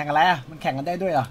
ข่งอะไรอ่ะมันแข่งกันได้ด้วยเหรอ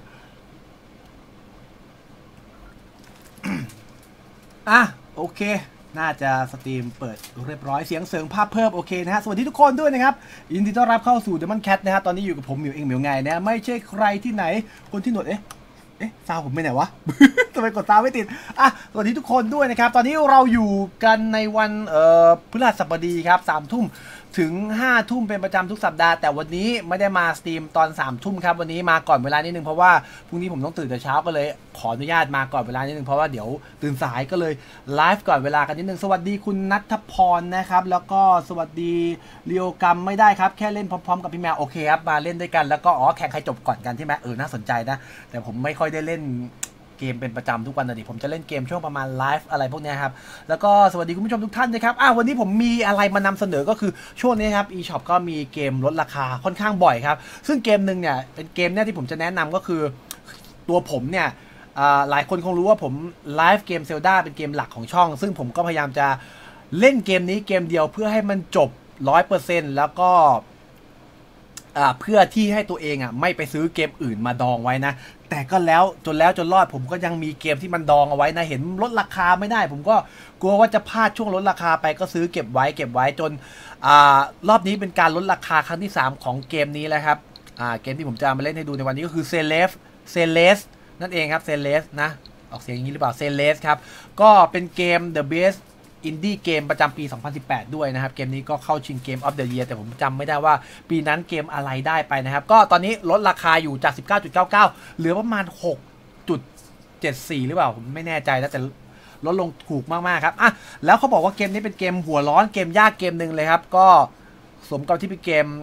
อ่ะโอเคน่าจะสตรีมเปิดเรียบร้อยเสียงเสริงภาพเพิ่มโอเคนะฮะสวัสดีทุกคนด้วยนะครับยินดีต้อนรับเข้าสู่ Demon Cat นะฮะตอนนี้อยู่กับผมมิวเองมิวไงนะไม่ใช่ใครที่ไหนคนที่หนวดซาวผมไปไหนวะ ทำไมกดซาวไม่ติดอ่ะสวัสดีทุกคนด้วยนะครับตอนนี้เราอยู่กันในวันพฤหัสบดีครับ3 ทุ่มถึง5 ทุ่มเป็นประจำทุกสัปดาห์แต่วันนี้ไม่ได้มาสตรีมตอน3 ทุ่มครับวันนี้มาก่อนเวลานิดนึงเพราะว่าพรุ่งนี้ผมต้องตื่นแต่เช้าก็เลยขออนุญาตมาก่อนเวลานิดนึงเพราะว่าเดี๋ยวตื่นสายก็เลยไลฟ์ก่อนเวลากันนิดนึงสวัสดีคุณณัฐพรนะครับแล้วก็สวัสดีเรียวกัมไม่ได้ครับแค่เล่นพร้อมๆกับพี่แมวโอเคครับมาเล่นด้วยกันแล้วก็แข่งใครจบก่อนกันใช่ไหมน่าสนใจนะแต่ผมไม่ค่อยได้เล่นเกมเป็นประจำทุกวันนะดิผมจะเล่นเกมช่วงประมาณไลฟ์อะไรพวกนี้ครับแล้วก็สวัสดีคุณผู้ชมทุกท่านนะครับวันนี้ผมมีอะไรมานำเสนอก็คือช่วงนี้ครับ eShop ก็มีเกมลดราคาค่อนข้างบ่อยครับซึ่งเกมหนึ่งเนี่ยเป็นเกมเนี่ยที่ผมจะแนะนำก็คือตัวผมเนี่ยหลายคนคงรู้ว่าผมไลฟ์เกม Zelda เป็นเกมหลักของช่องซึ่งผมก็พยายามจะเล่นเกมนี้เกมเดียวเพื่อให้มันจบ 100% แล้วก็เพื่อที่ให้ตัวเองไม่ไปซื้อเกมอื่นมาดองไว้นะแต่ก็แล้วจนรอดผมก็ยังมีเกมที่มันดองเอาไว้นะเห็นลดราคาไม่ได้ผมก็กลัวว่าจะพลาดช่วงลดราคาไปก็ซื้อเก็บไว้จนรอบนี้เป็นการลดราคาครั้งที่3ของเกมนี้แล้วครับเกมที่ผมจะมาเล่นให้ดูในวันนี้ก็คือเซเลสนั่นเองครับเซเลสนะออกเสียงอย่างนี้หรือเปล่าเซเลสครับก็เป็นเกม The Bestอินดี้เกมประจำปี 2018 ด้วยนะครับเกมนี้ก็เข้าชิงเกม of the year แต่ผมจำไม่ได้ว่าปีนั้นเกมอะไรได้ไปนะครับก็ตอนนี้ลดราคาอยู่จาก 19.99 เหลือประมาณ 6.74 หรือเปล่าผมไม่แน่ใจนะแต่ลดลงถูกมากๆครับแล้วเขาบอกว่าเกมนี้เป็นเกมหัวร้อนเกมยากเกมหนึ่งเลยครับก็สมกับที่เป็นเกม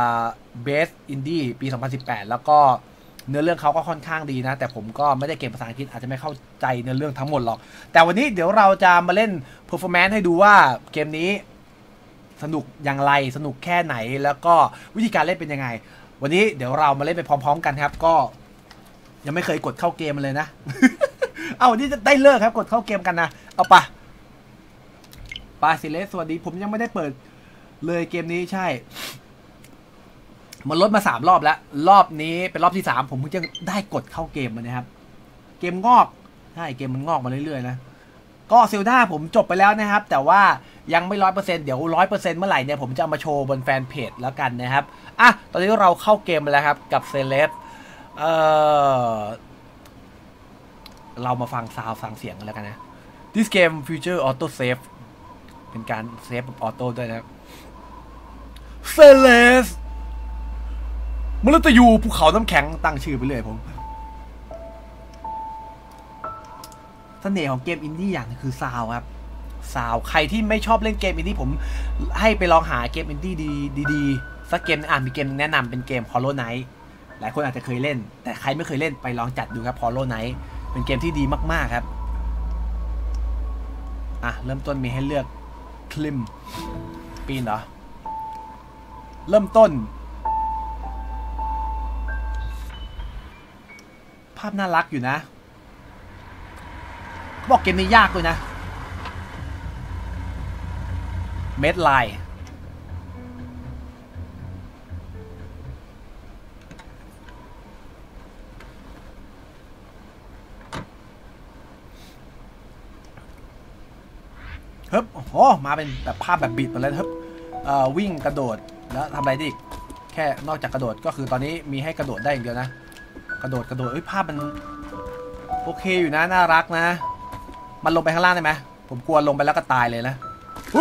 Best Indie ปี 2018 แล้วก็เนื้อเรื่องเขาก็ค่อนข้างดีนะแต่ผมก็ไม่ได้เก่งภาษาอังกฤษอาจจะไม่เข้าใจเนื้อเรื่องทั้งหมดหรอกแต่วันนี้เดี๋ยวเราจะมาเล่น performance ให้ดูว่าเกมนี้สนุกอย่างไรสนุกแค่ไหนแล้วก็วิธีการเล่นเป็นยังไงวันนี้เดี๋ยวเรามาเล่นไปพร้อมๆกันครับก็ยังไม่เคยกดเข้าเกมมาเลยนะ วันนี้จะได้เลิกครับกดเข้าเกมกันนะเอาปะสิเลสสวัสดีผมยังไม่ได้เปิดเลยเกมนี้ใช่มันลดมา3 รอบแล้วรอบนี้เป็นรอบที่3ผมเพิ่งจะได้กดเข้าเกมมานะครับเกมงอกใช่เกมมันงอกมาเรื่อยๆนะก็เซลดาผมจบไปแล้วนะครับแต่ว่ายังไม่ 100% เดี๋ยว 100% เมื่อไหร่เนี่ยผมจะเอามาโชว์บนแฟนเพจแล้วกันนะครับตอนนี้เราเข้าเกมไปแล้วครับกับเซเลบเรามาฟังซาวด์ฟังเสียงกันแล้วกันนะ This game feature auto save เป็นการเซฟแบบออโต้ด้วยนะครับเซเลสมฤตยูภูเขาน้ำแข็งตั้งชื่อไปเลยผมเสน่ห์ของเกมอินดี้อย่างนึงคือซาวครับซาวใครที่ไม่ชอบเล่นเกมอินดี้ผมให้ไปลองหาเกมอินดี้ดีสักเกมมีเกมแนะนำเป็นเกม Hollow Knight หลายคนอาจจะเคยเล่นแต่ใครไม่เคยเล่นไปลองจัดดูครับ Hollow Knight เป็นเกมที่ดีมากๆครับเริ่มต้นมีให้เลือกคลิมปีนเหรอเริ่มต้นภาพน่ารักอยู่นะบอกเกมนี้ยากด้วยนะเมดไลน์ฮึบโอ้มาเป็นแบบภาพแบบบิดมาเลยฮึบวิ่งกระโดดแล้วทำอะไรดิแค่นอกจากกระโดดก็คือตอนนี้มีให้กระโดดได้อย่างเดียวนะกระโดดภาพมันโอเคอยู่นะน่ารักนะมันลงไปข้างล่างได้ไหมผมกลัวลงไปแล้วก็ตายเลยนะวิ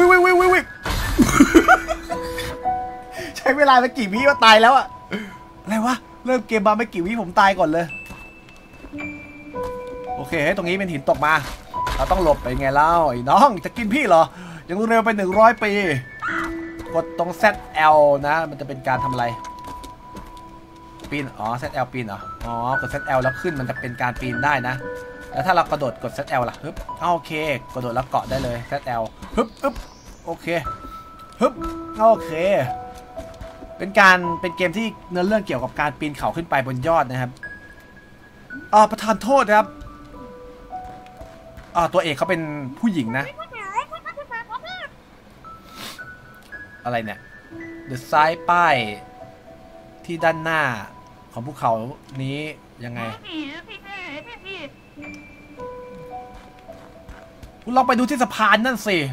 ใช้เวลาไปกี่วิก็ตายแล้วอะอะไรวะเริ่มเกมมาไม่กี่วิผมตายก่อนเลยโอเคตรงนี้เป็นหินตกมาเราต้องหลบไปไงเล่าไอ้น้องจะกินพี่เหรอยังเร็วไป100 ปีกดตรง ZL นะมันจะเป็นการทำอะไรปีนZL ปีนเหรอกด ZL แล้วขึ้นมันจะเป็นการปีนได้นะแล้วถ้าเรากระโดดกด ZL ล่ะฮึบโอเคกระโดดแล้วเกาะได้เลย ZL ฮึบโอเคฮึบโอเคเป็นเกมที่เนื้อเรื่องเกี่ยวกับการปีนเขาขึ้นไปบนยอดนะครับประธานโทษครับตัวเอกเขาเป็นผู้หญิงนะอะไรเนี่ยเดอะไซด์ป้ายที่ด้านหน้าของภูเขานี้ยังไงคุณลองไปดูที่สะพานนั่นสิ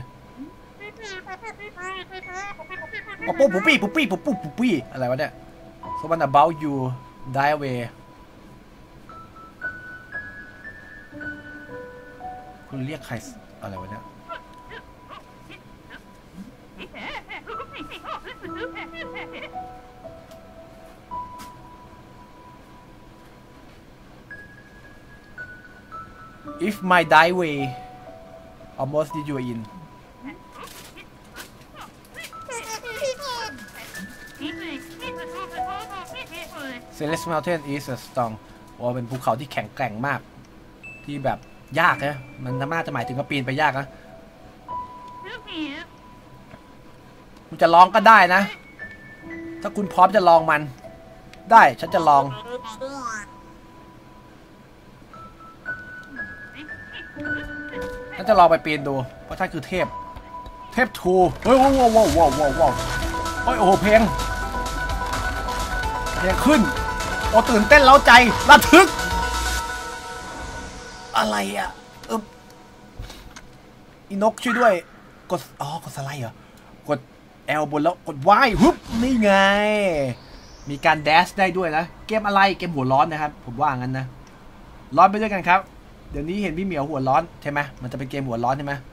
ปุ๊บปุ๊บปี้ปุ๊บปี้ปุ๊บปุ๊บปุ๊บปี้อะไรวะเนี่ย so what about you die away คุณเรียกใครอะไรวะเนี่ย if my die way almost did you in Celeste Mountain is a strong ว่าเป็นภูเขาที่แข็งแกร่งมากที่แบบยากนะมันน่าจะหมายถึงว่าปีนไปยากนะคุณจะลองก็ได้นะถ้าคุณพร้อมจะลองมันได้ฉันจะลองฉันจะลองไปปีนดูเพราะท่านคือเทพทูเฮ้ยว้าวว้าวว้าวว้าวว้าวโอ้ยโอ้โหเพลงขึ้นโอ้ตื่นเต้นเร้าใจระทึกอะไรอ่ะอีนกช่วยด้วยกดกดสไลด์เหรอกด L บนแล้วกด Y ฮึบนี่ไงมีการแดชได้ด้วยนะเกมอะไรเกมหัวร้อนนะครับผมว่างั้นนะร้อนไปด้วยกันครับเดี๋ยวนี้เห็นพี่เหมียวหัวร้อนใช่ไหมมันจะเป็นเกมหัวร้อนใช่ไหม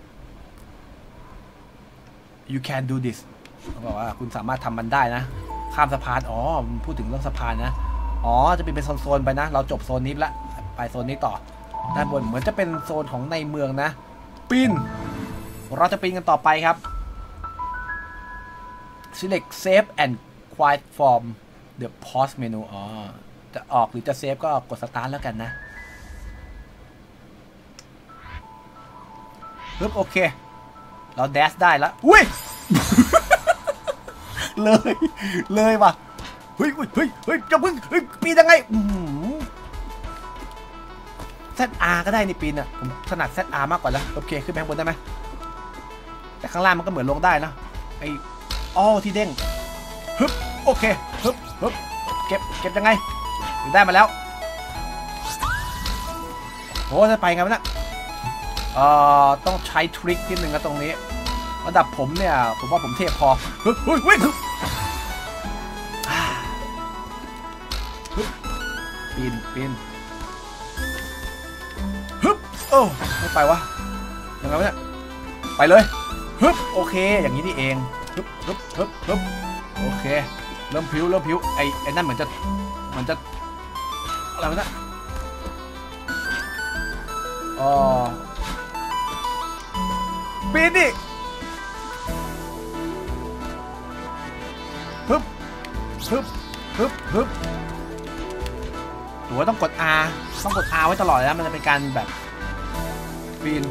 You can do this เขาบอกว่าคุณสามารถทำมันได้นะข้ามสะพานพูดถึงเรื่องสะพานนะจะเป็นโซนไปนะเราจบโซนนี้ละไปโซนนี้ต่อด้านบนเหมือนจะเป็นโซนของในเมืองนะปีนเราจะปีนกันต่อไปครับ select save and quiet from the pause menu จะออกหรือจะเซฟก็กด start แล้วกันนะปึ๊บโอเคเราแดชได้แล้วอุ้ย เลยว่ะเฮ้ยจะพึ่งปีนยังไงZR ก็ได้นี่ปีนอ่ะผมถนัด ZR มากกว่าแล้วโอเคขึ้นไปข้างบนได้ไหมแต่ข้างล่างมันก็เหมือนลงได้นะไอ้ที่เด้งฮึบโอเคฮึบเก็บยังไงได้มาแล้วโอ้จะไปไงวะเนี่ยต้องใช้ทริคนิดนึงนะตรงนี้ระดับผมเนี่ยผมว่าผมเทพพอเฮ้ยปีนฮึบไม่ไปวะยังไงวะเนี่ยไปเลยฮึบโอเคอย่างนี้นี่เองฮึบโอเคเริ่มผิวไอ้นั่นเหมือนจะอะไรวะเนี่ยปีนดิฮึบหรือว่าต้องกด R ไว้ตลอดนะมันจะเป็นการแบบปีน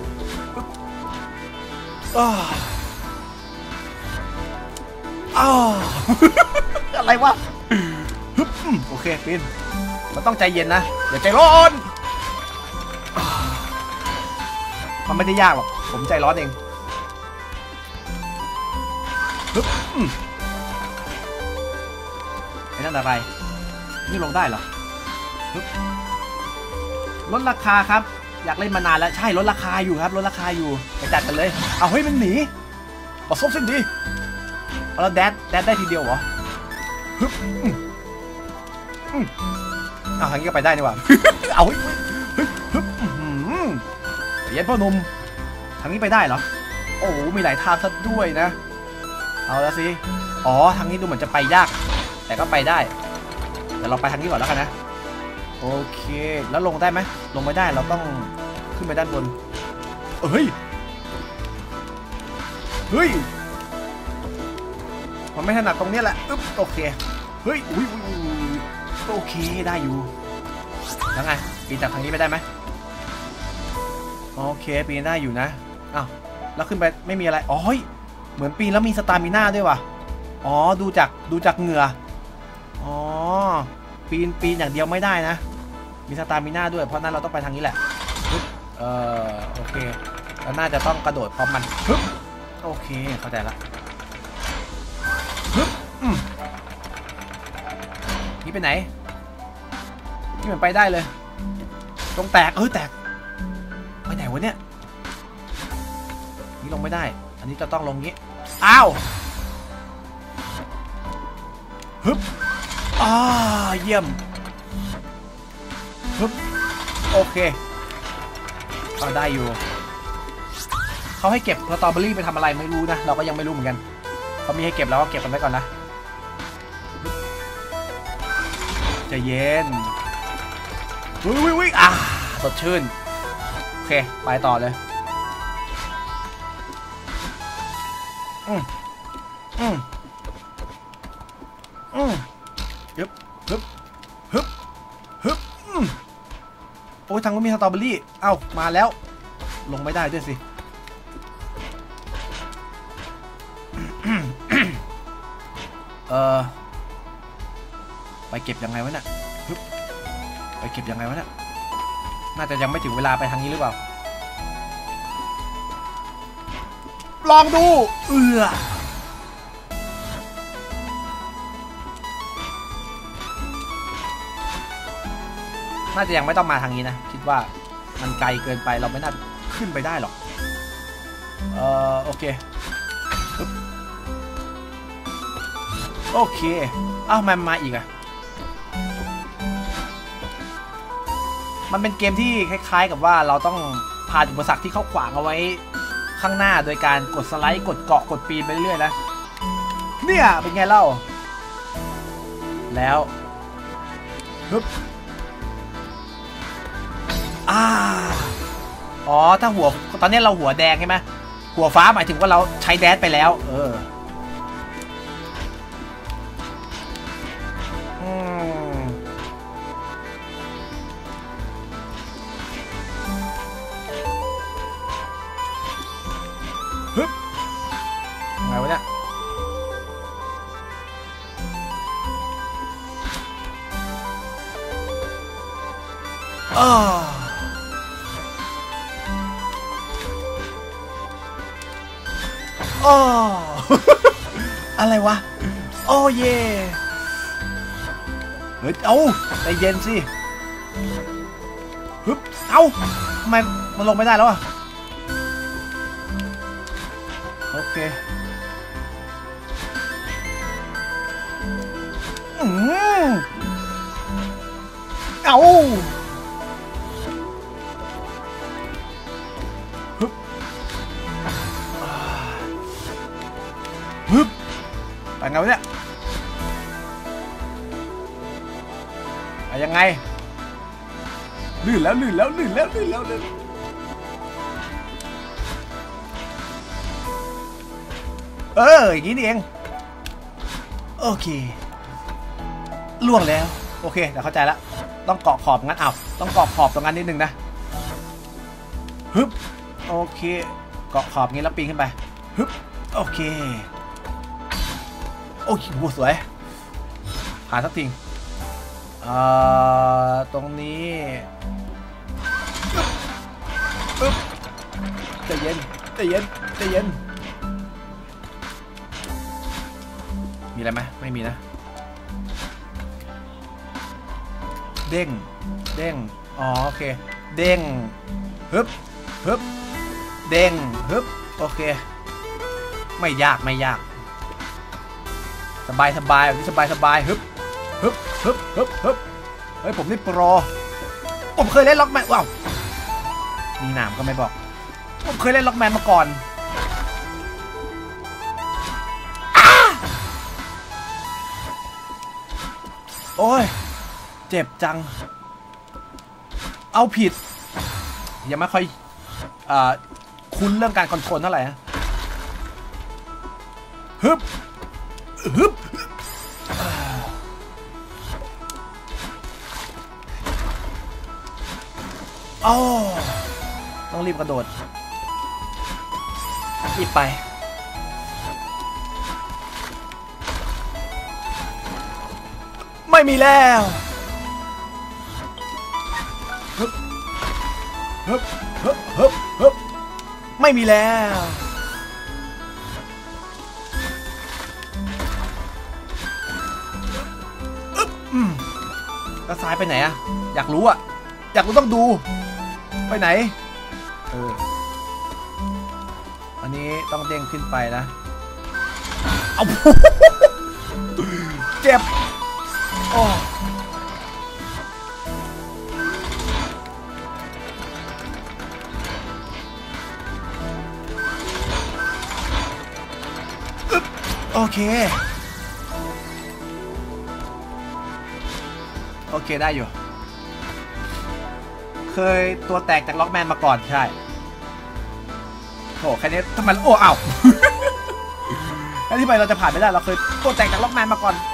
อะไรวะฮึบโอเคปีนมันต้องใจเย็นนะอย่าใจร้อนมันไม่ได้ยากหรอกผมใจร้อนเองฮึบไอ้นั่นอะไรนี่ลงได้เหรอลดราคาครับอยากเล่นมานานแล้วใช่ลดราคาอยู่ครับลดราคาอยู่ไปจัดกันเลยเอาเฮ้ยมันหนีประสบสิ่งดีแล้วแดดได้ทีเดียวเหรอฮึบทางนี้ก็ไปได้นี่หว่าเอาเฮ้ยเย็นพ่อหนุ่มทางนี้ไปได้เหรอโอ้มีหลายทางซะด้วยนะเอาละสิทางนี้ดูเหมือนจะไปยากแต่ก็ไปได้เดี๋ยวเราไปทางนี้ก่อนแล้วกันนะโอเคแล้วลงได้ไหมลงไม่ได้เราต้องขึ้นไปด้านบนเฮ้ยมันไม่ถนัดตรงนี้แหละโอเคเฮ้ยโอเคได้อยู่แล้วไงปีนจากทางนี้ไปได้ไหมโอเคปีนได้อยู่นะแล้วขึ้นไปไม่มีอะไรเหมือนปีนแล้วมีสตามิน่าด้วยว่ะดูจากเหงื่อปีนอย่างเดียวไม่ได้นะมีสตามิน่าด้วยเพราะนั้นเราต้องไปทางนี้แหละโอเคแล้วน่าจะต้องกระโดดพร้อมมันโอเคเข้าใจละนี่ไปไหนนี่มันไปได้เลยตรงแตกแตกไปไหนวะเนี่ยนี่ลงไม่ได้อันนี้จะต้องลงงี้อ้าวฮึบเยี่ยมฮึบโอเคก็ได้อยู่เขาให้เก็บสตรอเบอรี่ไปทำอะไรไม่รู้นะเราก็ยังไม่รู้เหมือนกันเขามีให้เก็บแล้วก็เก็บกันไว้ก่อนนะใจเย็นวิ่งสดชื่นโอเคไปต่อเลยฮึบโอ้ยทางนู้นมีสตรอเบอรี่เอ้ามาแล้วลงไม่ได้ด้วยสิไปเก็บยังไงวะเนี่ยไปเก็บยังไงวะเนี่ยน่าจะยังไม่ถึงเวลาไปทางนี้หรือเปล่าลองดูน่าจะยังไม่ต้องมาทางนี้นะคิดว่ามันไกลเกินไปเราไม่น่าขึ้นไปได้หรอกโอเคโอเคมันมาอีกอะมันเป็นเกมที่คล้ายๆกับว่าเราต้องผ่านอุปสรรคที่เขาขวางเอาไว้ข้างหน้าโดยการกดสไลด์กดเกาะกดปีนไปเรื่อยๆนะเนี่ยเป็นไงเล่าแล้วฮึบถ้าหัวตอนนี้เราหัวแดงใช่ไหมหัวฟ้าหมายถึงว่าเราใช้แดชไปแล้วฮึบไงวะเนี่ยอะไรวะโอ้เย่เฮ้ยใจเย็นสิฮึบทำไมมันลงไม่ได้แล้วอะโอเคฮึบไปไงวะเนี่ยยังไงลื่นแล้วอย่างนี้นี่เองโอเคล่วงแล้วโอเคเดี๋ยวเข้าใจแล้วต้องเกาะขอบงั้นต้องเกาะขอบตรงนั้นนิดนึงนะฮึบโอเคเกาะขอบงี้แล้วปีนขึ้นไปฮึบโอเคโอ้ยโหสวยผ่านสักทีตรงนี้ใจเย็นมีอะไรไหมไม่มีนะเด้งโอเคเด้งฮึบเด้งฮึบโอเคไม่ยากสบายแบบนี้สบายฮึบเฮ้ยผมนี่โปรผมเคยเล่นล็อกแมนว้าวมีหนามก็ไม่บอกผมเคยเล่นล็อกแมนมาก่อนโอ้ยเจ็บจังเอาผิดยังไม่ค่อยคุ้นเรื่องการคอนโทรลเท่าไหร่นะฮึบต้องรีบกระโดดรีบไปไม่มีแล้วไม่มีแล้วแล้วซ้ายไปไหนอะอยากรู้อะอยากรู้ต้องดูไปไหนอันนี้ต้องเด้งขึ้นไปนะเอา เจ็บโอ้โอเคได้อยู่เคยตัวแตกจากล็อกแมนมาก่อนใช่โอ้แค่นี้ทำไมโอ้อ้าว แค่ที่ไปเราจะผ่านไม่ได้เราเคยตัวแตกจากล็อกแมนมาก่อน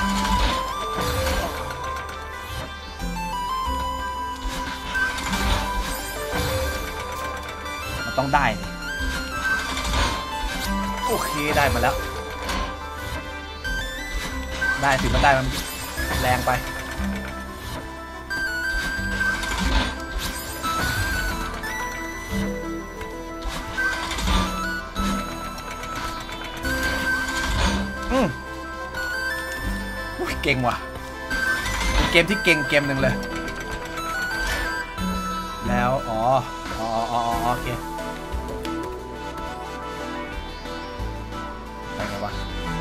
มันต้องได้โอเคได้มาแล้วได้ถึงมันได้มันแรงไปเก่งว่ะเป็นเกมที่เก่งเกมหนึ่งเลยแล้วโอเคไปไงวะ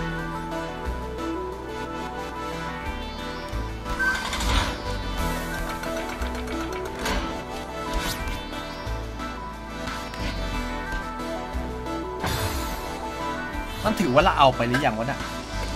มันถือว่าเราเอาไปหรือยังวะเนี่ย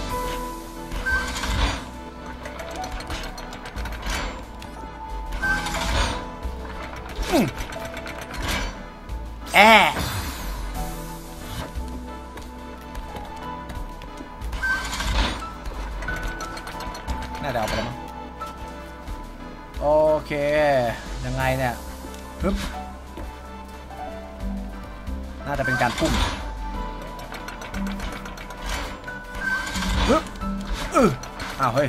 น่าจะเอาไปแล้วมั้งโอเคยังไงเนี่ยฮึบน่าจะเป็นการพุ่งฮึบอ้าวเฮ้ย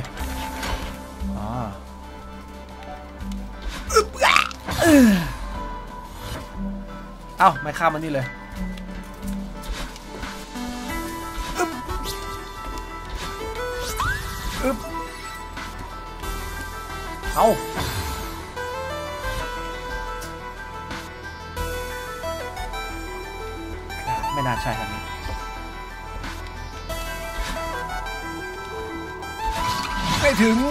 เอ้าไม่ข้ามมันนี่เลยเอาไม่น่าใช่ครับนี้ไม่ถึง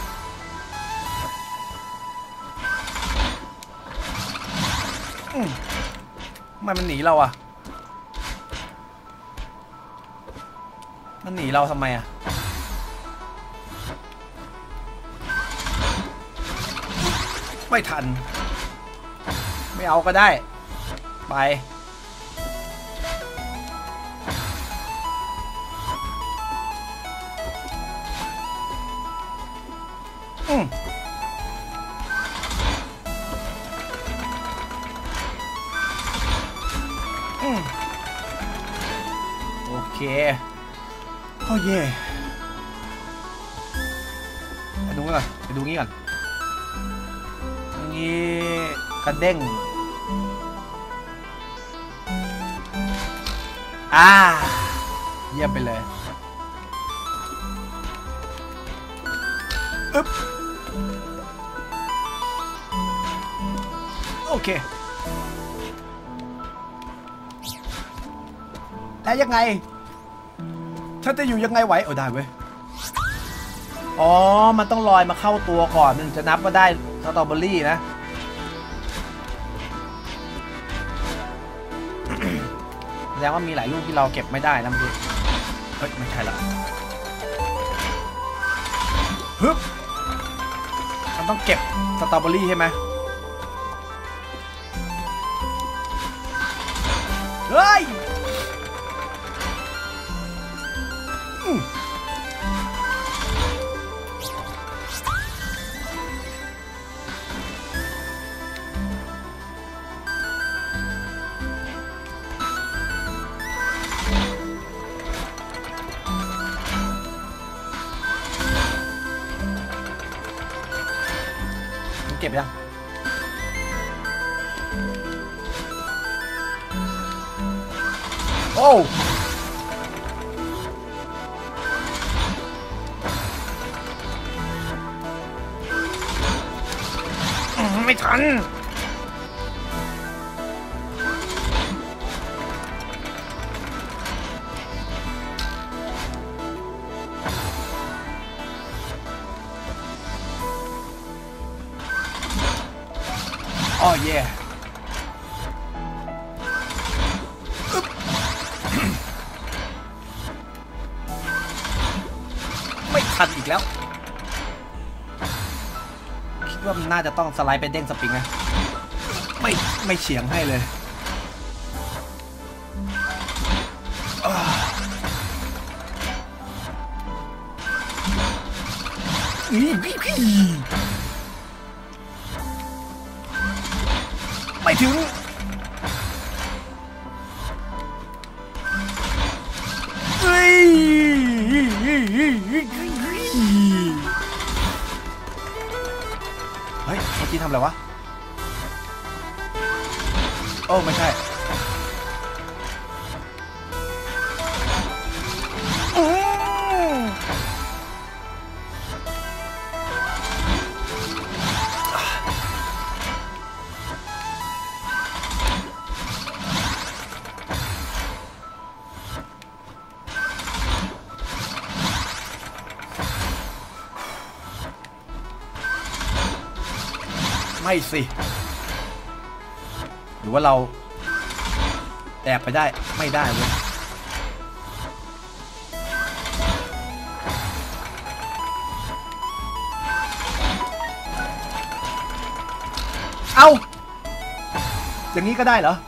มันหนีเราอะมันหนีเราทำไมอะไม่ทันไม่เอาก็ได้ไปโอเคโอ้เย่ไปดูก่อนไปดูงี้ก่อนนี่กระเด้งเยี่ยมไปเลยโอเคแล้วยังไงฉันจะอยู่ยังไงไหวได้เว้ยอ๋อมันต้องลอยมาเข้าตัวก่อนมันจะนับว่าได้สตรอเบอรี่นะ แสดงว่ามีหลายลูกที่เราเก็บไม่ได้นะพี่เฮ้ยไม่ใช่ละฮึบมันต้องเก็บสตรอเบอรี่ใช่ไหมเฮ้ยเก็บยังโอ้ไม่ทันอ๋อเย่ไม่ทันอีกแล้วคิดว่ามันน่าจะต้องสไลด์ไปเด้งสปริงนะไม่เฉียงให้เลยไม่ถึงเฮ้ยเมื่อกี้ทำอะไรวะโอ้ไม่ใช่ไม่สิหรือว่าเราแอบไปได้ไม่ได้เว้ยเอาอย่างนี้ก็ได้เหรอ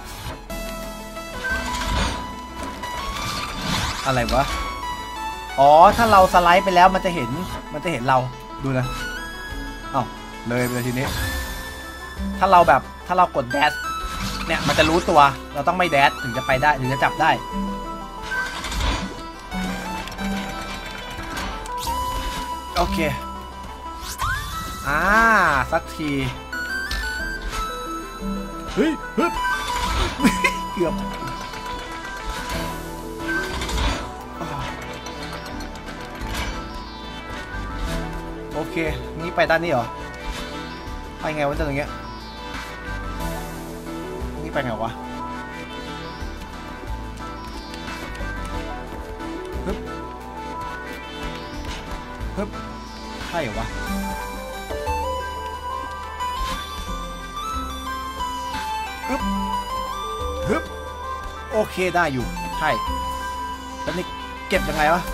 อะไรวะอ๋อถ้าเราสไลด์ไปแล้วมันจะเห็นเราดูนะเอ้าเลยไปทีนี้ถ้าเรากดแดชเนี่ยมันจะรู้ตัวเราต้องไม่แดชถึงจะไปได้ถึงจะจับได้โอเคสักทีเฮ้ยฮึบเกือบโอเคนี่ไปด้านนี้เหรอไปไงวะตรงเนี้ยนี่ไปไงวะฮึบฮึบใช่เหรอวะฮึบฮึบโอเคได้อยู่ใช่แล้วนี่เก็บยังไงวะ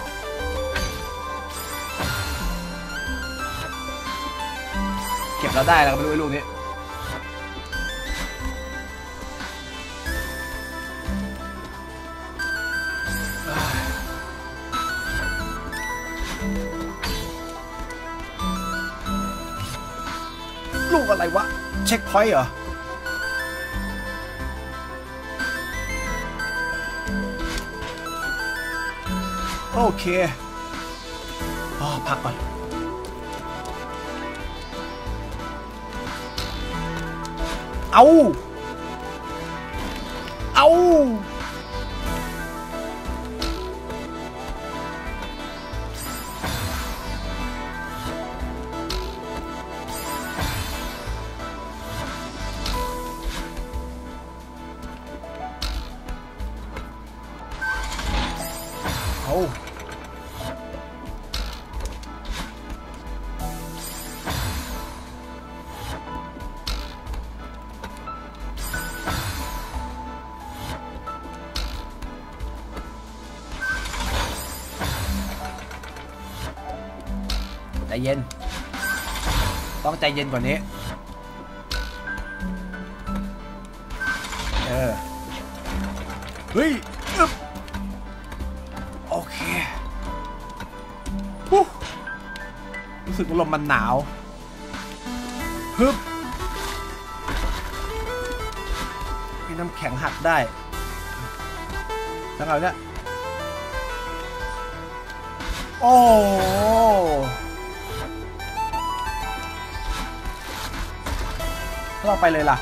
เก็บเราได้แล้วก็ไม่รู้ไอ้ลูกนี้ลูกอะไรวะเช็คพอยต์เหรอโอเคพักก่อนเอาใจเย็นต้องใจเย็นกว่านี้เฮ้ยโอเครู้สึกว่าลมมันหนาวฮึบมีน้ำแข็งหักได้แล้วไงเนี่ยโอ้เราไปเลยล่ะ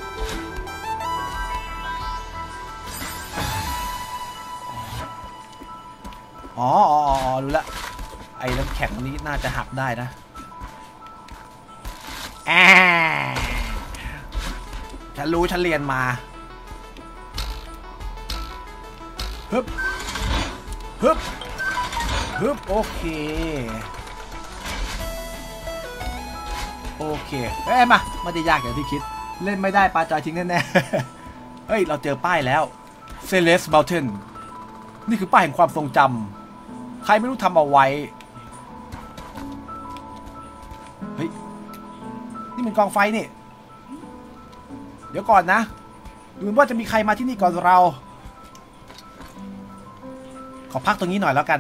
อ๋อรู้ละไอ้น้ำแข็งนี้น่าจะหักได้นะฉันรู้ฉันเรียนมาฮึบฮึบฮึบโอเคโอเคเอ้ยมาไม่ได้ยากอย่างที่คิดเล่นไม่ได้ปลาจอยทิ้งแน่ๆเฮ้ยเราเจอป้ายแล้ว Celeste Mountain นี่คือป้ายแห่งความทรงจำใครไม่รู้ทำเอาไว้เฮ้ยนี่มันกองไฟนี่เดี๋ยวก่อนนะดูเหมือนว่าจะมีใครมาที่นี่ก่อนเราขอพักตรงนี้หน่อยแล้วกัน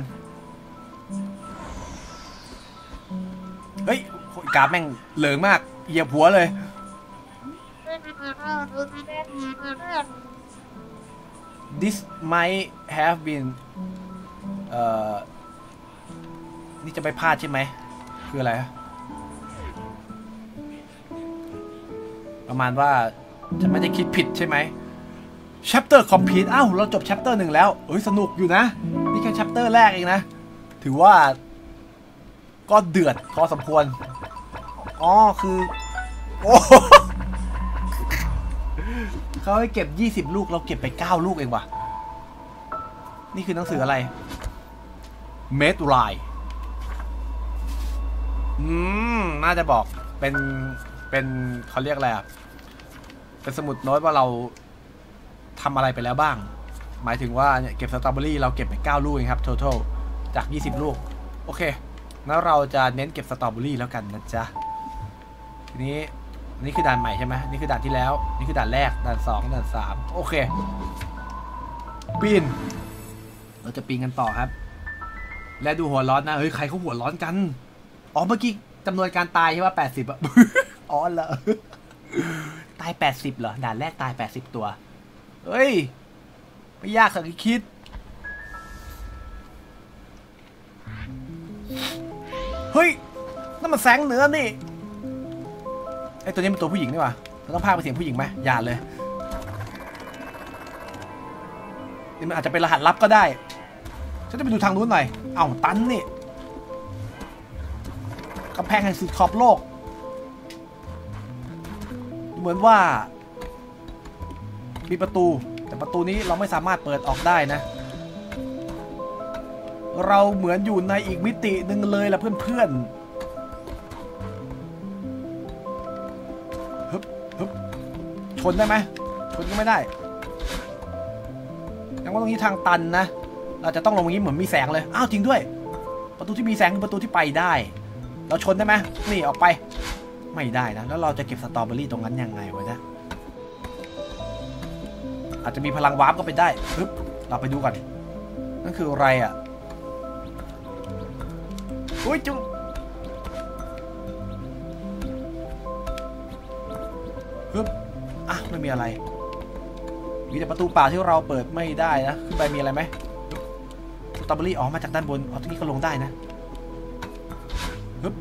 เฮ้ยกราฟแม่งเหลืองมากเหยียบหัวเลย This might have been นี่จะไปพลาดใช่ไหมคืออะไรประมาณว่าฉันไม่ได้คิดผิดใช่ไหม Chapter complete อ้าวเราจบ Chapter 1แล้วเอ้ยสนุกอยู่นะนี่แค่ Chapter แรกเองนะถือว่าก็เดือดพอสมควรอ๋อคือโอ้เขาให้เก็บ20ลูกเราเก็บไป9ลูกเองว่ะนี่คือหนังสืออะไร Made Right น่าจะบอกเป็นเขาเรียกอะไรอ่ะเป็นสมุดโน้ตว่าเราทำอะไรไปแล้วบ้างหมายถึงว่าเนี่ยเก็บสตรอเบอรี่เราเก็บไป9ลูกเองครับ total จาก20ลูกโอเคแล้วเราจะเน้นเก็บสตรอเบอรี่แล้วกันนะจ๊ะทีนี้นี่คือด่านใหม่ใช่ไหมนี่คือด่านที่แล้วนี่คือด่านแรกด่าน2ด่าน3โอเคปีนเราจะปีนกันต่อครับและดูหัวร้อนนะเฮ้ยใครเขาหัวร้อนกันอ๋อเมื่อกี้จำนวนการตายใช่ป่ะ80อ่ะ อ๋อเหรอตาย80เหรอด่านแรกตาย80ตัวเฮ้ยไม่ยากสักที่คิดเฮ้ยนั่นมันแสงเหนือนี่ไอตัวนี้เป็นตัวผู้หญิงนี่หว่าเราต้องพากย์เป็นเสียงผู้หญิงไหมอย่าเลยนี่มันอาจจะเป็นรหัสลับก็ได้ฉันจะไปดูทางนู้นหน่อยเอ้าตันนี่กำแพงแห่งสุดขอบโลกเหมือนว่ามีประตูแต่ประตูนี้เราไม่สามารถเปิดออกได้นะเราเหมือนอยู่ในอีกมิติหนึ่งเลยล่ะเพื่อนๆฮึบฮึบชนได้ไหมชนก็ไม่ได้ยังว่าตรงนี้ทางตันนะเราจะต้องลงตรงนี้เหมือนมีแสงเลยอ้าวจริงด้วยประตูที่มีแสงคือประตูที่ไปได้เราชนได้ไหมนี่ออกไปไม่ได้นะแล้วเราจะเก็บสตรอเบอรี่ตรงนั้นยังไงวะเนี่ยอาจจะมีพลังวาร์ปก็เป็นได้ปึ๊บเราไปดูกันนั่นคืออะไรอ่ะอุ้ยจุ๊บปึ๊บอ่ะไม่มีอะไรมีแต่ประตูป่าที่เราเปิดไม่ได้นะขึ้นไปมีอะไรไหมสตรอเบอรี่ออกมาจากด้านบนเอาตรงนี้ก็ลงได้นะปึ๊บ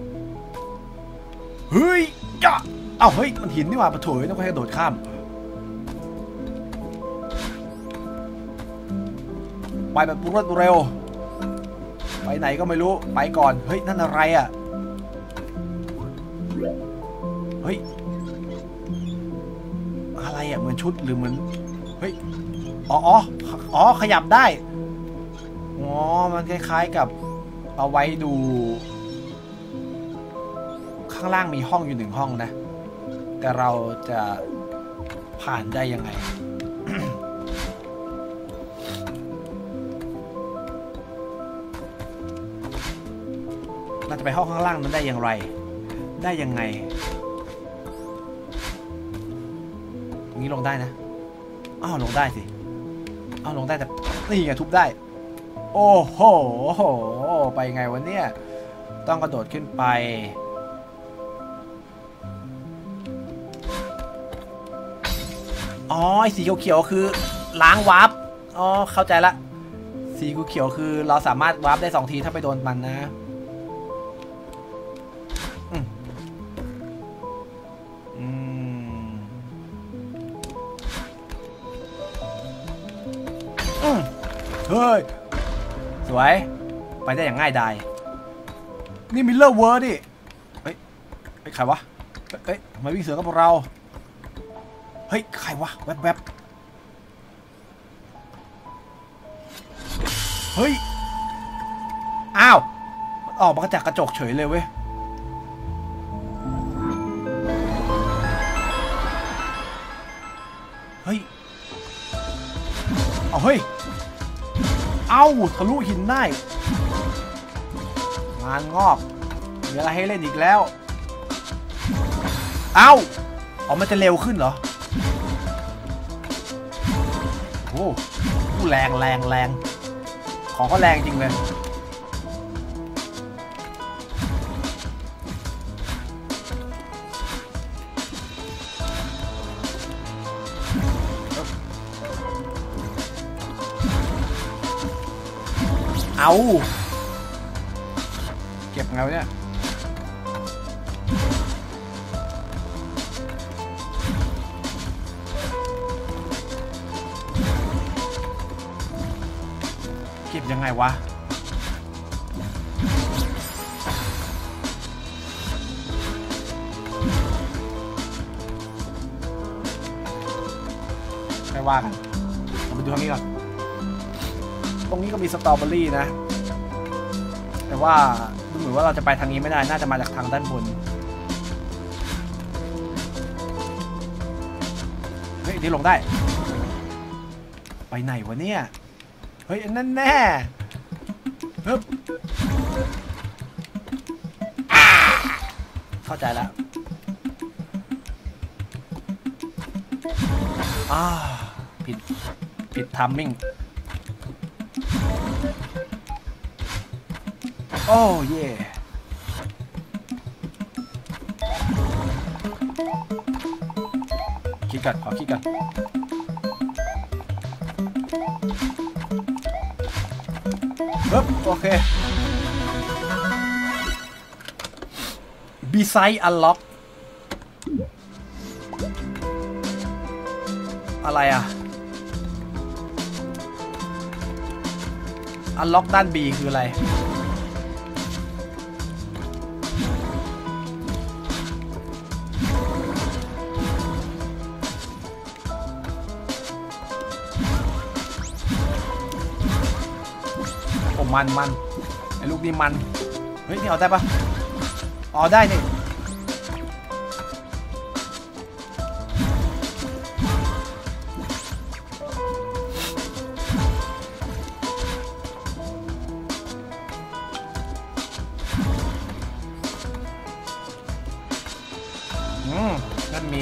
เฮ้ยจ้ะเอ้าเฮ้ยมันหินนี่หว่าปะโถยต้องให้กระโดดข้ามไปแบบรวดเร็วไปไหนก็ไม่รู้ไปก่อนเฮ้ยนั่นอะไรอ่ะเฮ้ยอะไรอ่ะเหมือนชุดหรือเหมือนเฮ้ยอ๋อขยับได้อ๋อมันคล้ายๆกับเอาไว้ดูข้างล่างมีห้องอยู่1ห้องนะแต่เราจะผ่านได้ยังไง เราจะไปห้องข้างล่างนั้นได้อย่างไรได้ยังไงตรงนี้ลงได้นะอ้าวลงได้สิอ้าวลงได้แต่นี่ไงทุบได้โอ้โหไปไงวะเนี่ยต้องกระโดดขึ้นไปอ๋อไอ้สีเขียวๆคือล้างวาร์ปอ๋อเข้าใจละสีเขียวคือเราสามารถวาร์ปได้2ทีถ้าไปโดนมันนะเฮ้ยสวยไปได้อย่างง่ายดายนี่มิลเลอร์เวิร์ดดิเฮ้ยใครวะเฮ้ยมาวิ่งเสือกับพวกเราเฮ้ยใครวะแวบๆเฮ้ยอ้าวออกมาจากกระจกเฉยเลยเว้ยเฮ้ยเอาเฮ้ยเอาทะลุหินได้งานงอกมีอะไรให้เล่นอีกแล้วเอาอ๋อมันจะเร็วขึ้นเหรอโอ้แรงของก็แรงจริงเลยเอาเก็บไงวะเนี่ยเก็บยังไงวะไม่ว่ากันเราไปดูทางนี้ก่อนตรงนี้ก็มีสตรอเบอรี่นะแต่ว่าดูเหมือนว่าเราจะไปทางนี้ไม่ได้น่าจะมาจากทางด้านบนเฮ้ยนี่ลงได้ไปไหนวะเนี่ยเฮ้ยนั่นแน่ฮึบเข้าใจแล้วผิดทัมมิ่งโอ้เย่คิดกันขอคิดกันปึ๊บโอเค Beside Unlock อะไรอ่ะ Unlock ด้าน B คืออะไรมันไอ้ลูกนี้มันเฮ้ยนี่เอาได้ปะอ๋อได้นี่นั่นมี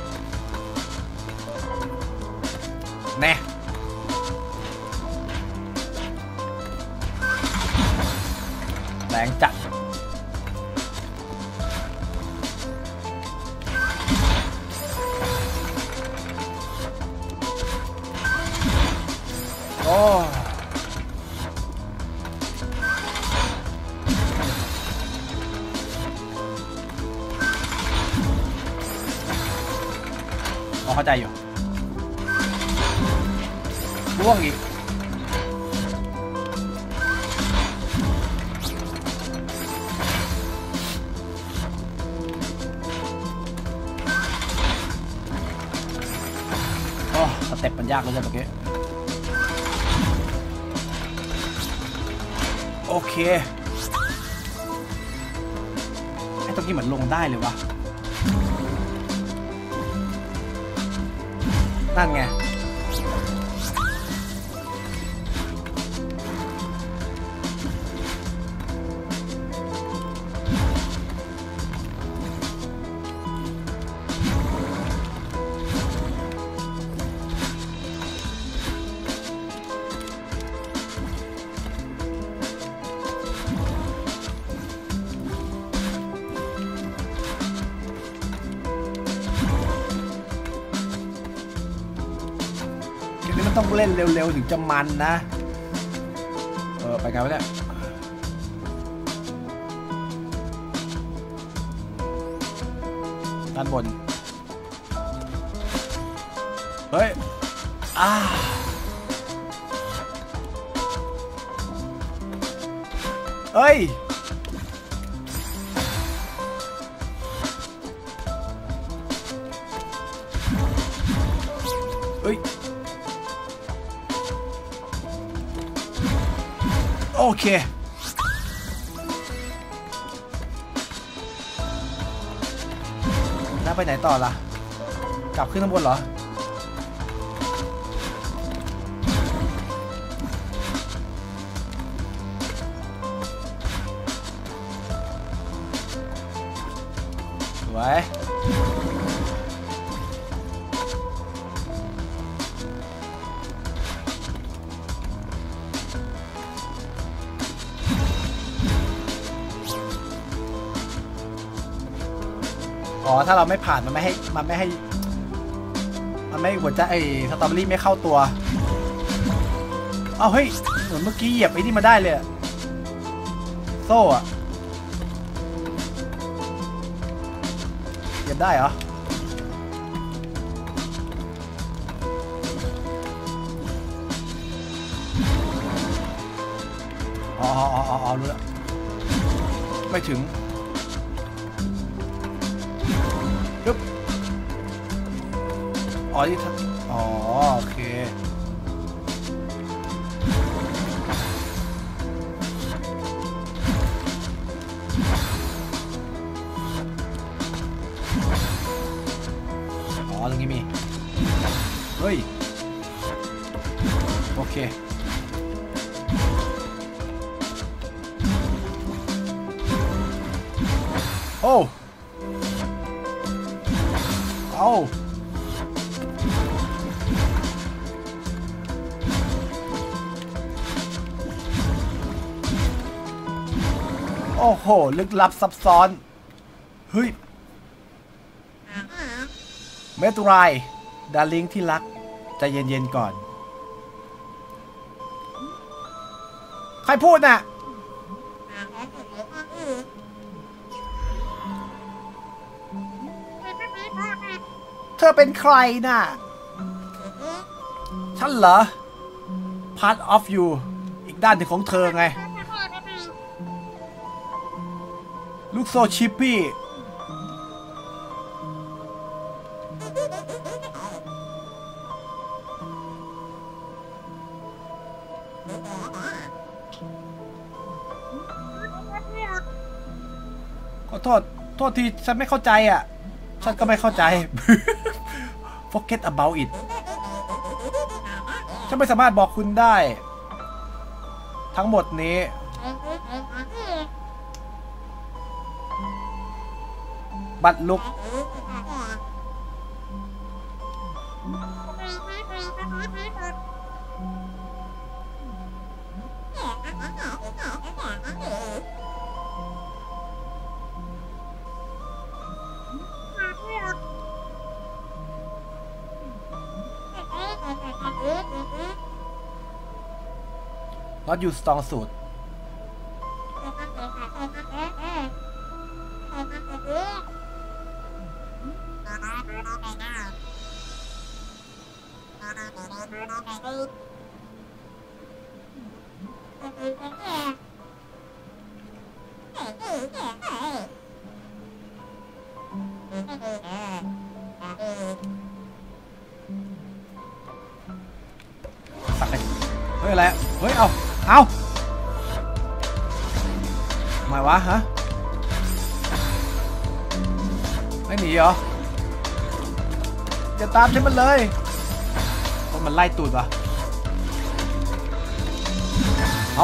แน่แรงจัดโอ้เข้าใจอยู่ร่วงอีกสเต็ปมันยากเลยจ้ะเมื่อกี้โอเคไอ้ตรงนี้เหมือนลงได้เลยวะนั่นไงต้องเล่นเร็วๆถึงจะมันนะไปไงวะเนี่ยด้านบนเฮ้ยเฮ้ยอ้ยโอเคแล้วไปไหนต่อล่ะกลับขึ้นข้างบนเหรอสวยอ๋อถ้าเราไม่ผ่านมันไม่ให้หัวใจไอ้สตรอเบอรี่ไม่เข้าตัวเอาเฮ้ยเหมือนเมื่อกี้เหยียบไอ้นี่มาได้เลยโซ่อะเหยียบได้เหรออ๋อรู้แล้วไม่ถึงปึ๊บอ๋อที่อ๋อโอเคอ๋อตรงนี้มีเฮ้ยโอเคโอ้เอาโอ้โหลึกลับซับซ้อนเฮ้ยเมตุไรดาร์ลิงที่รักใจเย็นๆก่อนใครพูดน่ะเธอเป็นใครน่ะฉันเหรอ part of you อีกด้านหนึ่งของเธอไงลูกโซชิปปี้ขอโทษทีฉันไม่เข้าใจอ่ะฉันก็ไม่เข้าใจ forget about it ฉันไม่สามารถบอกคุณได้ทั้งหมดนี้บัตรลุกน็อตยูสตองสูตรสักเฮ้ยอะไรเฮ้ยเอาหมายวะฮะไม่หนีเหรอจะตามฉันมันเลยเพราะมันไล่ตูดวะเอา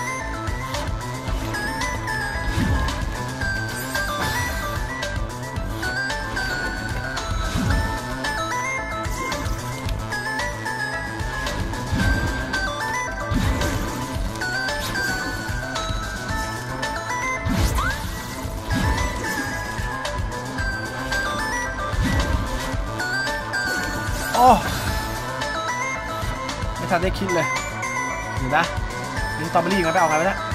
โอ้ไม่ทันได้คิดเลยอยู่นะมีสตรอเบอรี่ยังไงไปเอาไงไปนะ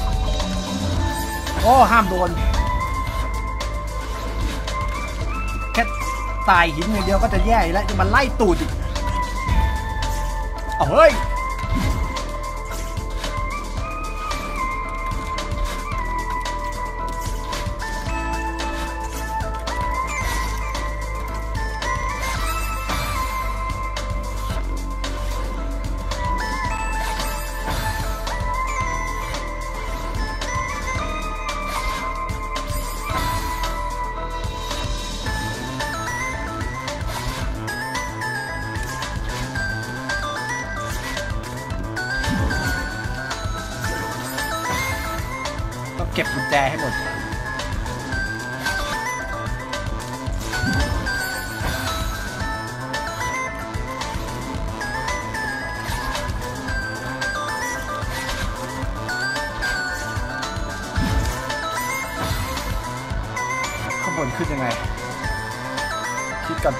โอ้ห้ามโดนตายหินอย่างเดียวก็จะแย่แล้วจะมาไล่ตูดอีกเฮ้ยเก็บกุญแจให้หมดเข้างบนขึ้นยังไงคิดก่อน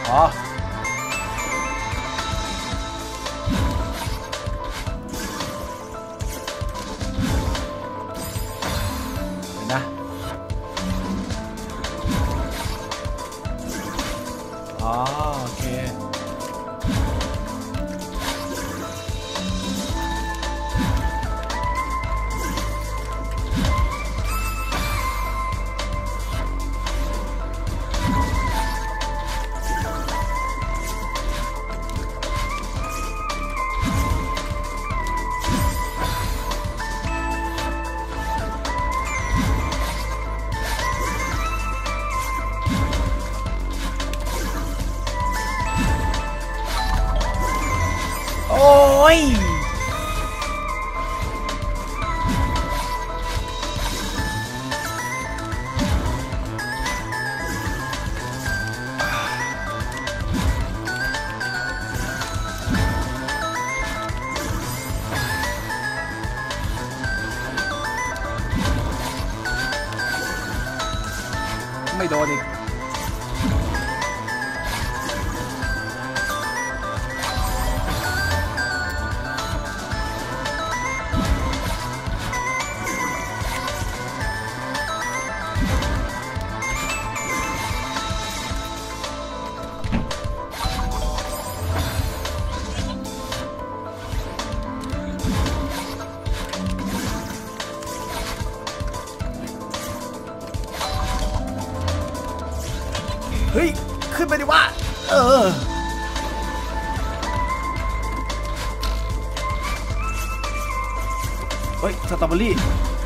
นะโอเคโอ้ยไม่โดนอีกเฮ้ยขึ้นไปดิว่าเฮ้ยสตรอเบอรี่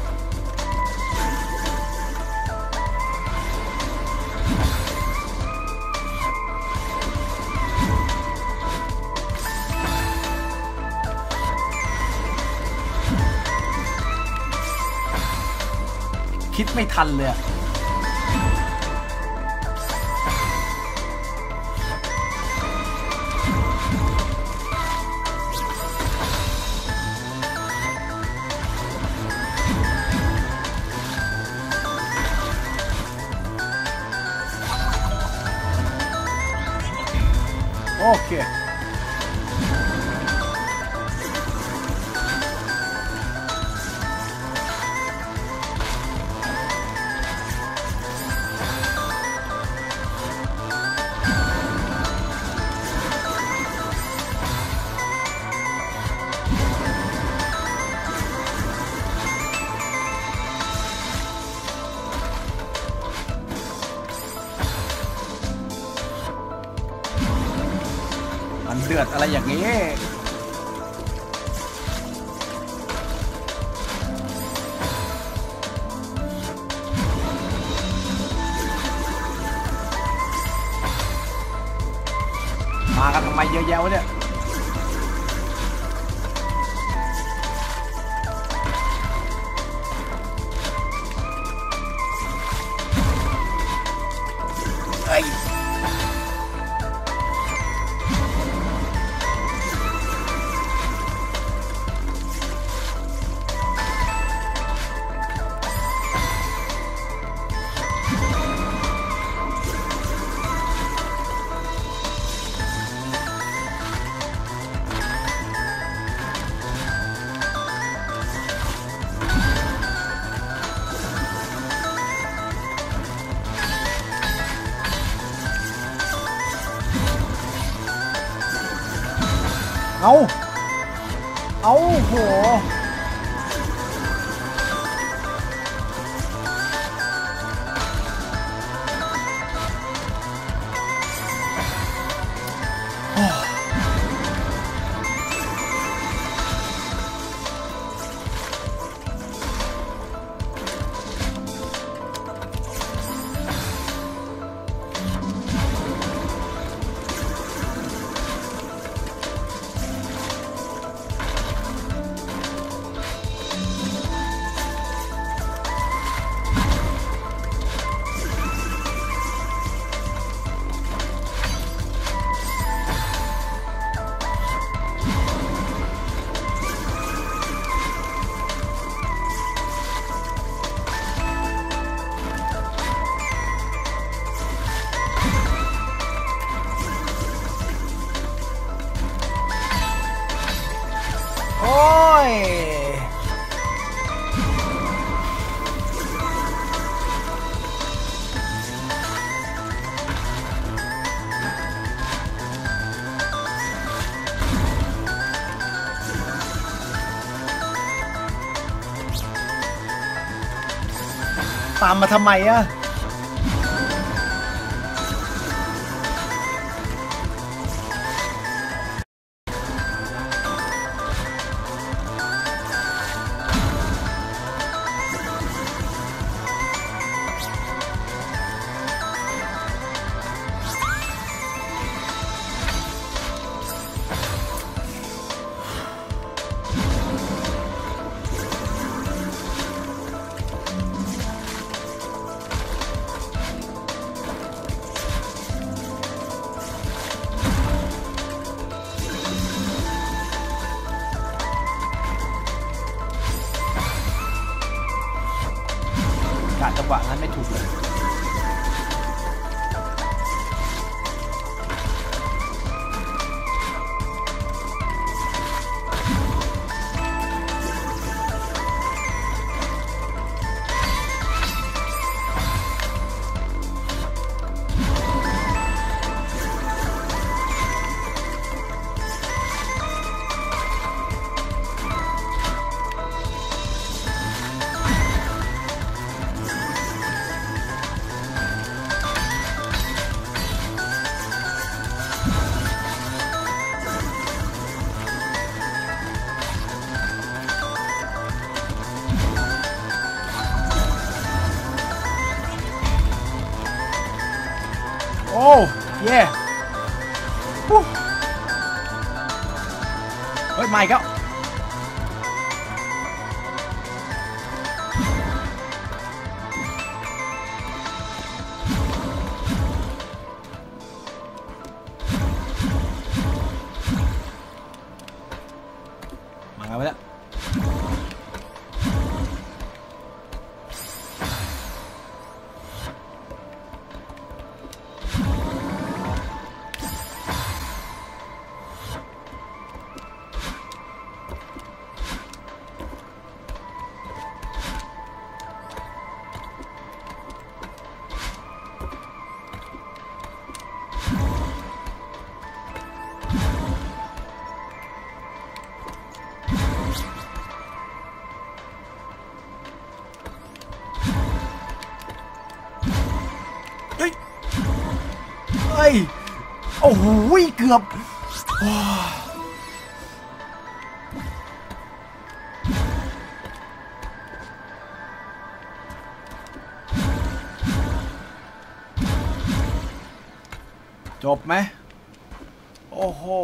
คิดไม่ทันเลยโอเคมันเดือดอะไรอย่างนี้มากันทำไมเยอะแยะวะเนี่ยเอ้ยเอาโหโอ้ยตามมาทำไมอะกะจังหวะนั้นไม่ถูกเลยโอ้เย่เฮ้ยไม่ก็มาแล้ว เฮ้ยโอ้โหเกือบจบไหมโอ้โห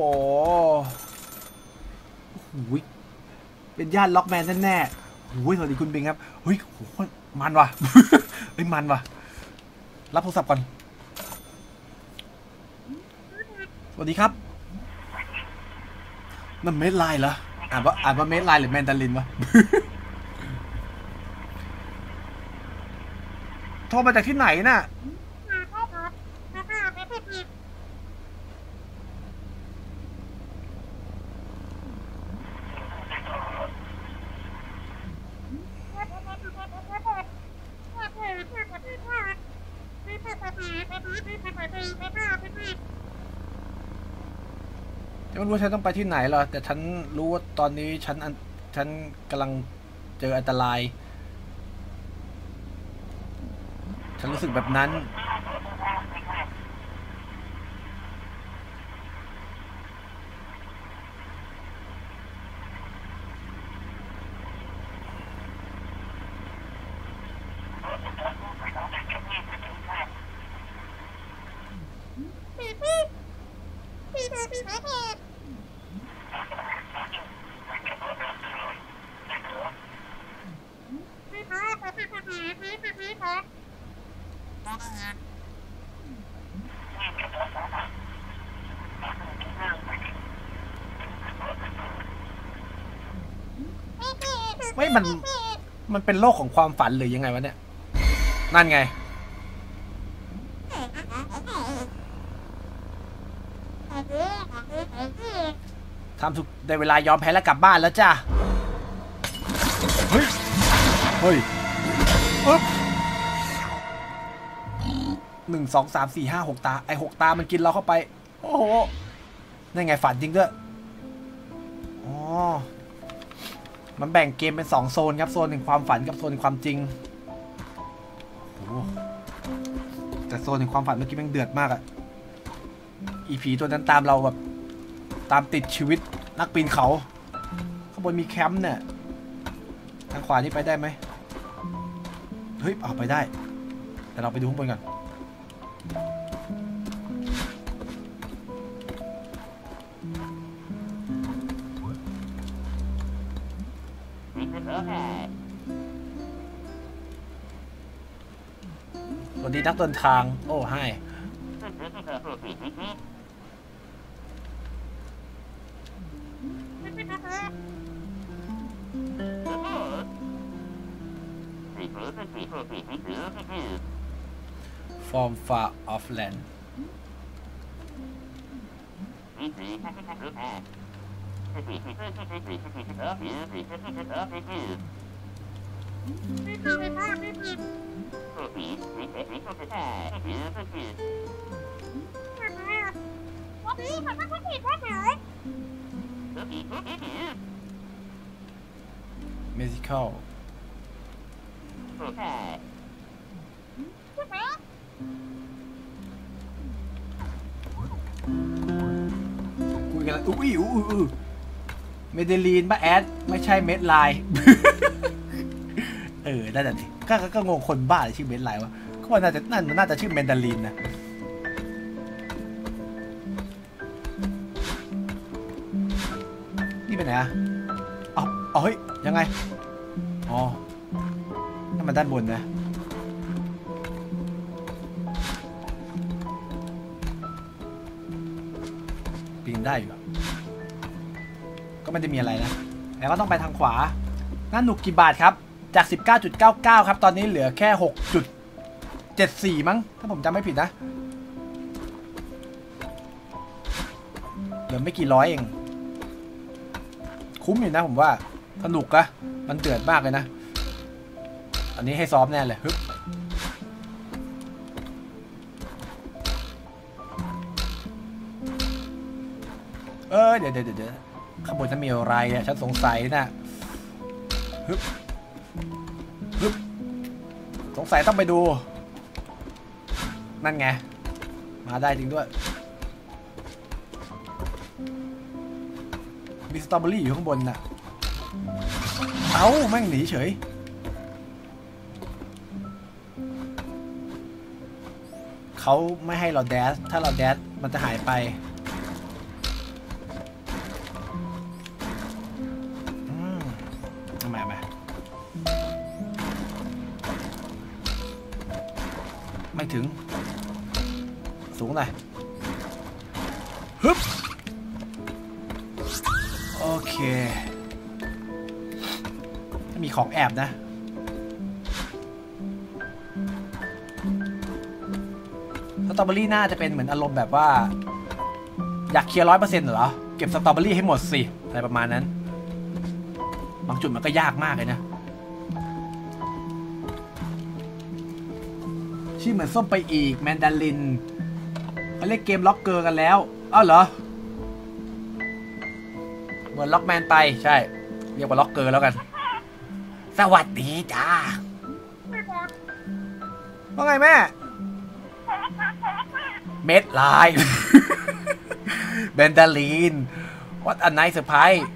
เป็นญาติล็อกแมนแน่ๆโอ้ยสวัสดีคุณบิงครับเฮ้ยโหมันว่ะ เฮ้ยมันว่ะรับโทรศัพท์ก่อนสวัสดีครับนั่นเมดไลน์เหรออ่านว่าเมดไลน์หรือแมนดารินวะ โทรมาจากที่ไหนน่ะไม่รู้ฉันต้องไปที่ไหนหรอแต่ฉันรู้ว่าตอนนี้ฉันกำลังเจออันตรายฉันรู้สึกแบบนั้นไม่มันเป็นโลกของความฝันหรือยังไงวะเนี่ยนั่นไงทำถูกได้เวลายอมแพ้แล้วกลับบ้านแล้วจ้ะเฮ้ยปึ๊บ1 2 3 4 5 6 ตาไอ6 ตามันกินเราเข้าไปโอ้โหนั่นไงฝันจริงด้วยอ๋อมันแบ่งเกมเป็น2 โซนครับโซนแห่งความฝันกับโซนแห่งความจริงโอ้แต่โซนแห่งความฝันเมื่อกี้มันเดือดมากอะอีผีตัวนั้นตามเราแบบตามติดชีวิตนักปีนเขาข้างบนมีแคมป์เนี่ยทางขวานี่ไปได้ไหมเฮ้ยเอาไปได้แต่เราไปดูข้างบนก่อนสวัสดีนักเดินทางโอ้ให้From far off land เมซิคอลคุยกันแล้วเมเดลีนป่ะแอดไม่ใช่เม็ดไลน์ น่าจะดิก็งงคนบ้าชื่อเม็ดไลน์วะก็ว่าน่าจะชื่อเมนดาลีนนะนี่เป็นไงอะเฮ้ยยังไงอ๋อนั่นมันด้านบนนะปีนได้อยู่ก็ไม่ได้มีอะไรนะแต่ก็ต้องไปทางขวานั่นหนุกกี่บาทครับจาก 19.99 ครับตอนนี้เหลือแค่ 6.74 มั้งถ้าผมจำไม่ผิดนะเหลือไม่กี่ร้อยเองคุ้มอยู่นะผมว่าสนุกอะมันเดือดมากเลยนะอันนี้ให้ซ้อมแน่เลยฮึบเดี๋ยวข้างบนจะมีอะไรอะฉันสงสัยนะฮึบสงสัยต้องไปดูนั่นไงมาได้จริงด้วยมีสตรอเบอรี่อยู่ข้างบนน่ะแม่งหนีเฉยเขาไม่ให้เราแดชถ้าเราแดชมันจะหายไปไม่ถึงสูงหน่อยฮึบโอเคมีของแอบนะสตรอเบอรี่น่าจะเป็นเหมือนอารมณ์แบบว่าอยากเคลียร์ 100% เหรอเก็บสตรอเบอรี่ให้หมดสิอะไรประมาณนั้นบางจุดมันก็ยากมากเลยนะชื่อเหมือนส้มไปอีกแมนดารินเขาเรียกเกมล็อกเกอร์กันแล้วอ้าวเหรอเหมือนล็อกแมนไปใช่เรียกว่าล็อกเกอร์แล้วกันสวัสดีจ้าว่าไงแม่เม็ดลายเบนดาลีนวัดอันไหนเซอร์ไพรส์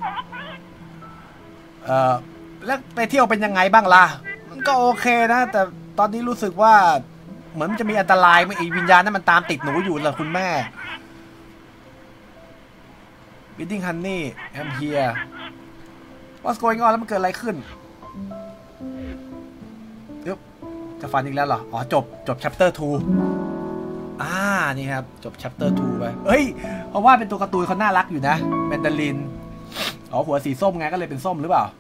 แล้วไปเที่ยวเป็นยังไงบ้างล่ะมันก็โอเคนะแต่ตอนนี้รู้สึกว่าเหมือนมันจะมีอันตรายไอ้วิญญาณนั้นมันตามติดหนูอยู่ล่ะคุณแม่Bidding Honey I'm here What's going on แล้วมันเกิดอะไรขึ้นจะฟันอีกแล้วเหรออ๋อจบ chapter 2นี่ครับจบ chapter 2ไปเฮ้ยเพราะว่าเป็นตัวการ์ตูนเขาน่ารักอยู่นะแมนดารินอ๋อหัวสีส้มไงก็เลยเป็นส้มหรือเปล่า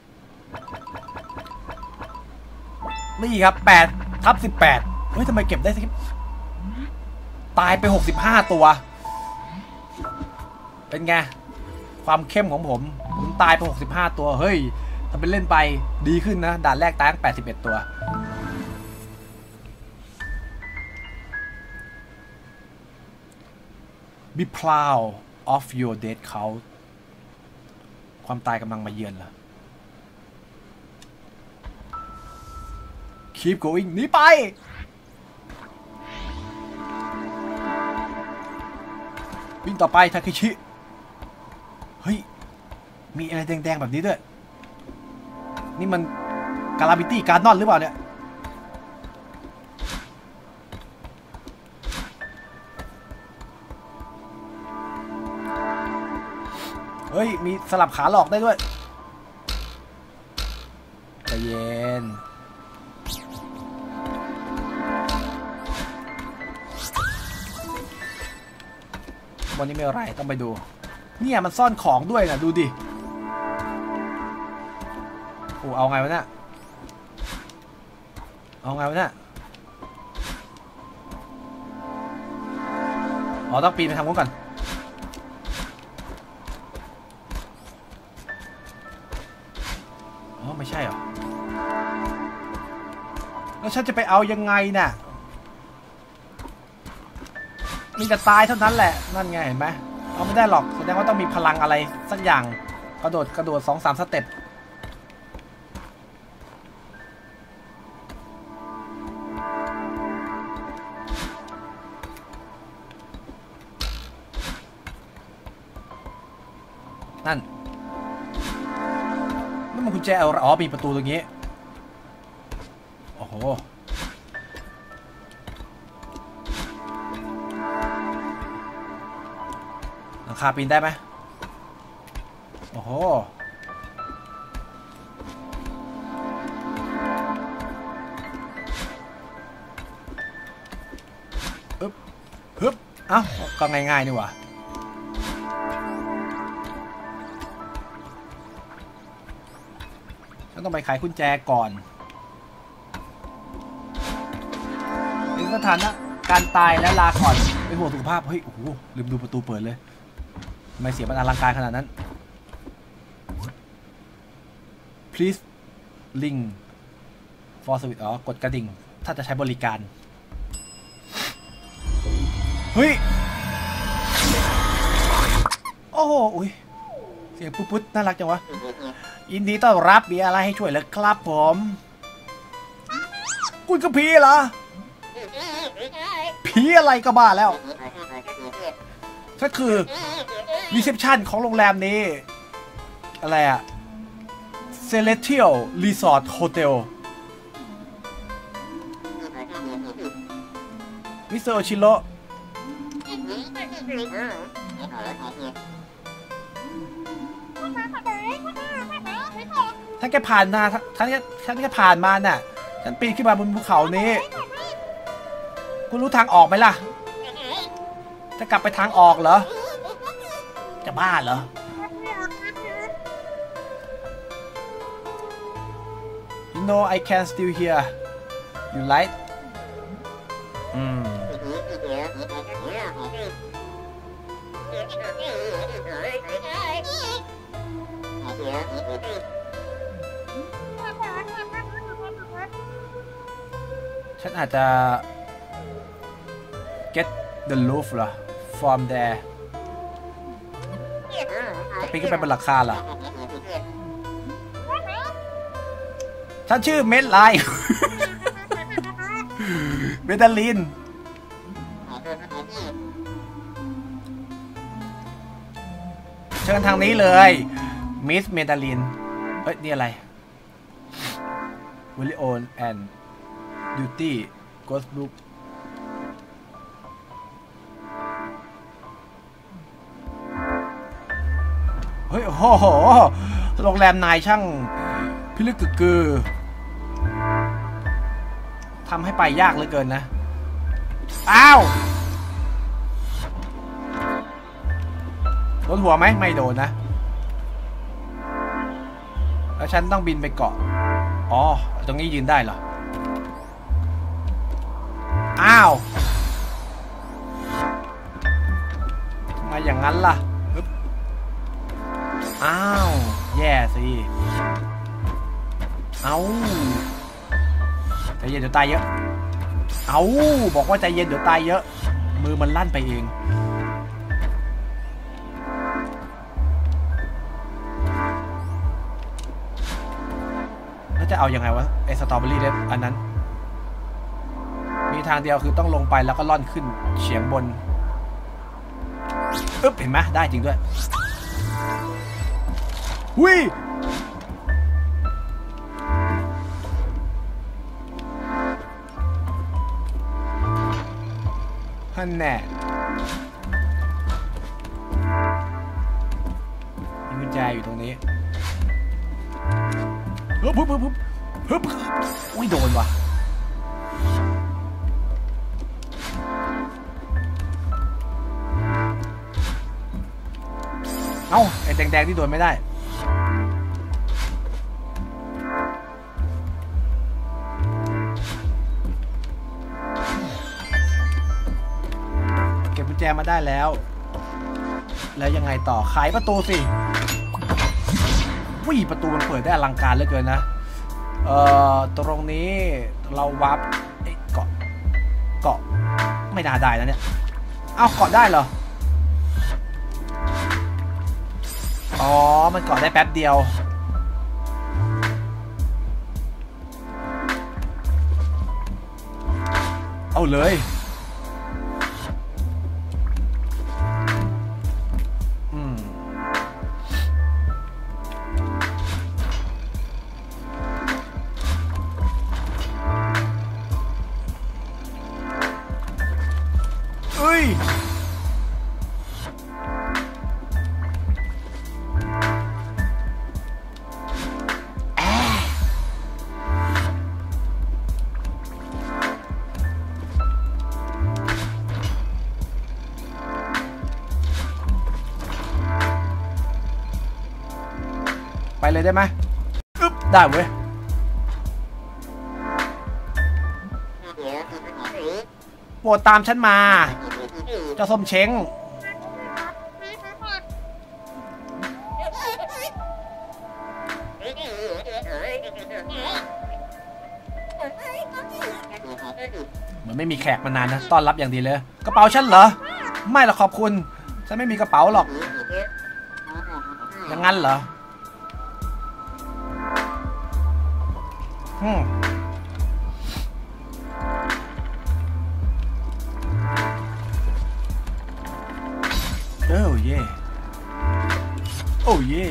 นี่ครับ8/18เฮ้ยทำไมเก็บได้สิตายไป65ตัวเป็นไงความเข้มของผมตายไป65ตัวเฮ้ยถ้าเป็นเล่นไปดีขึ้นนะด่านแรกตายตั้ง81ตัวBe proud of your dead count ความตายกำลังมาเยือนล่ะ Keep going หนีไปวิ่งต่อไปทาเคชิเฮ้ยมีอะไรแดงๆแบบนี้ด้วยนี่มันกาลาบิตี้การ์ดนอนหรือเปล่าเนี่ยเฮ้ยมีสลับขาหลอกได้ด้วยใจเย็นวันนี้ไม่อะไรต้องไปดูเนี่ยมันซ่อนของด้วยนะดูดิโอ้เอาไงวะเนี่ยเอาไงวะเนี่ยอ๋อต้องปีนไปทางนู้นก่อนอ๋อไม่ใช่หรอแล้วฉันจะไปเอายังไงน่ะมีแต่ตายเท่านั้นแหละนั่นไงเห็นไหมเอาไม่ได้หรอกแสดงว่าต้องมีพลังอะไรสักอย่างกระโดด 2-3 สเต็ปนั่นมันกุญแจอ๋อมีประตูตรงนี้โอ้โหหลังคาปีนได้ไหมโอ้โหฮึบเอ้าก็ง่ายๆนี่หว่าต้องไปไขกุญแจก่อนถึงสถานะการตายและลาก่อนเป็นห่วงสุขภาพเฮ้ยโอ้โหลืมดูประตูเปิดเลยทำไมเสียงมันอลังการขนาดนั้น please ring for service อ๋อกดกระดิ่งถ้าจะใช้บริการเฮ้ยโอ้โหอุ้ยเสียงปุ๊บน่ารักจังวะยินดีต้อนรับมีอะไรให้ช่วยเหรอครับผมคุณก็ผีเหรอผีอะไรก็บ้าแล้วก็คือรีเซพชันของโรงแรมนี้อะไรอะ Celestial Resort Hotel มิสเตอร์โอชิโร่ท่านแกผ่านมาท่านแกผ่านมาน่ะฉันปีนขึ้นมาบนภูเขานี้คุณรู้ทางออกไหมล่ะจะกลับไปทางออกเหรอจะบ้าเหรอ You know I can still hear you right ฉันอาจจะ get the roof เหรอ from there ปีนขึ้นไปบนหลังคาเหรอฉันชื่อเมดไลน์ เมดาลินเชิญทางนี้เลยมิสเมดาลินเอ้ยนี่อะไรวิลลิโอนแอนด์ดิวตี้โกสบุ๊กเฮ้ยโอ้โหโรงแรมนายช่างพิลึกกึกกือทำให้ไปยากเหลือเกินนะอ้าวโดนหัวไหมไม่โดนนะแล้วฉันต้องบินไปเกาะอ๋อตรงนี้ยืนได้เหรออ้าวทำไมอย่างนั้นล่ะอ้าวแย่สิเอาใจเย็นเดี๋ยวตายเยอะเอาบอกว่าใจเย็นเดี๋ยวตายเยอะมือมันลั่นไปเองแล้วจะเอายังไงวะไอ้สตรอเบอรี่เนี่ยอันนั้นมีทางเดียวคือต้องลงไปแล้วก็ล่อนขึ้นเฉียงบนอึ๊บเห็นไหมได้จริงด้วยหุ้ยฮันแน่มีกุญแจอยู่ตรงนี้ฮึบอุ้ยโดนว่ะเอ้าไอ้แดงๆที่โดนไม่ได้เก็บกุญแจมาได้แล้วยังไงต่อไขประตูสิวิ่งประตูมันเปิดได้อลังการเหลือเกินนะตรงนี้เราวับเกาะไม่น่าได้นะเนี่ยเอ้าเกาะได้เหรออ๋อมันเกาะได้แป๊บเดียวเอาเลยไปเลยได้ไหมอึ๊บได้เว้ยโปรดตามฉันมาเจ้าส้มเช้งเหมือนไม่มีแขกมานานนะต้อนรับอย่างดีเลยกระเป๋าฉันเหรอไม่หรอกขอบคุณฉันไม่มีกระเป๋าหรอกอย่างนั้นเหรอโอ้เย่โอ้เย่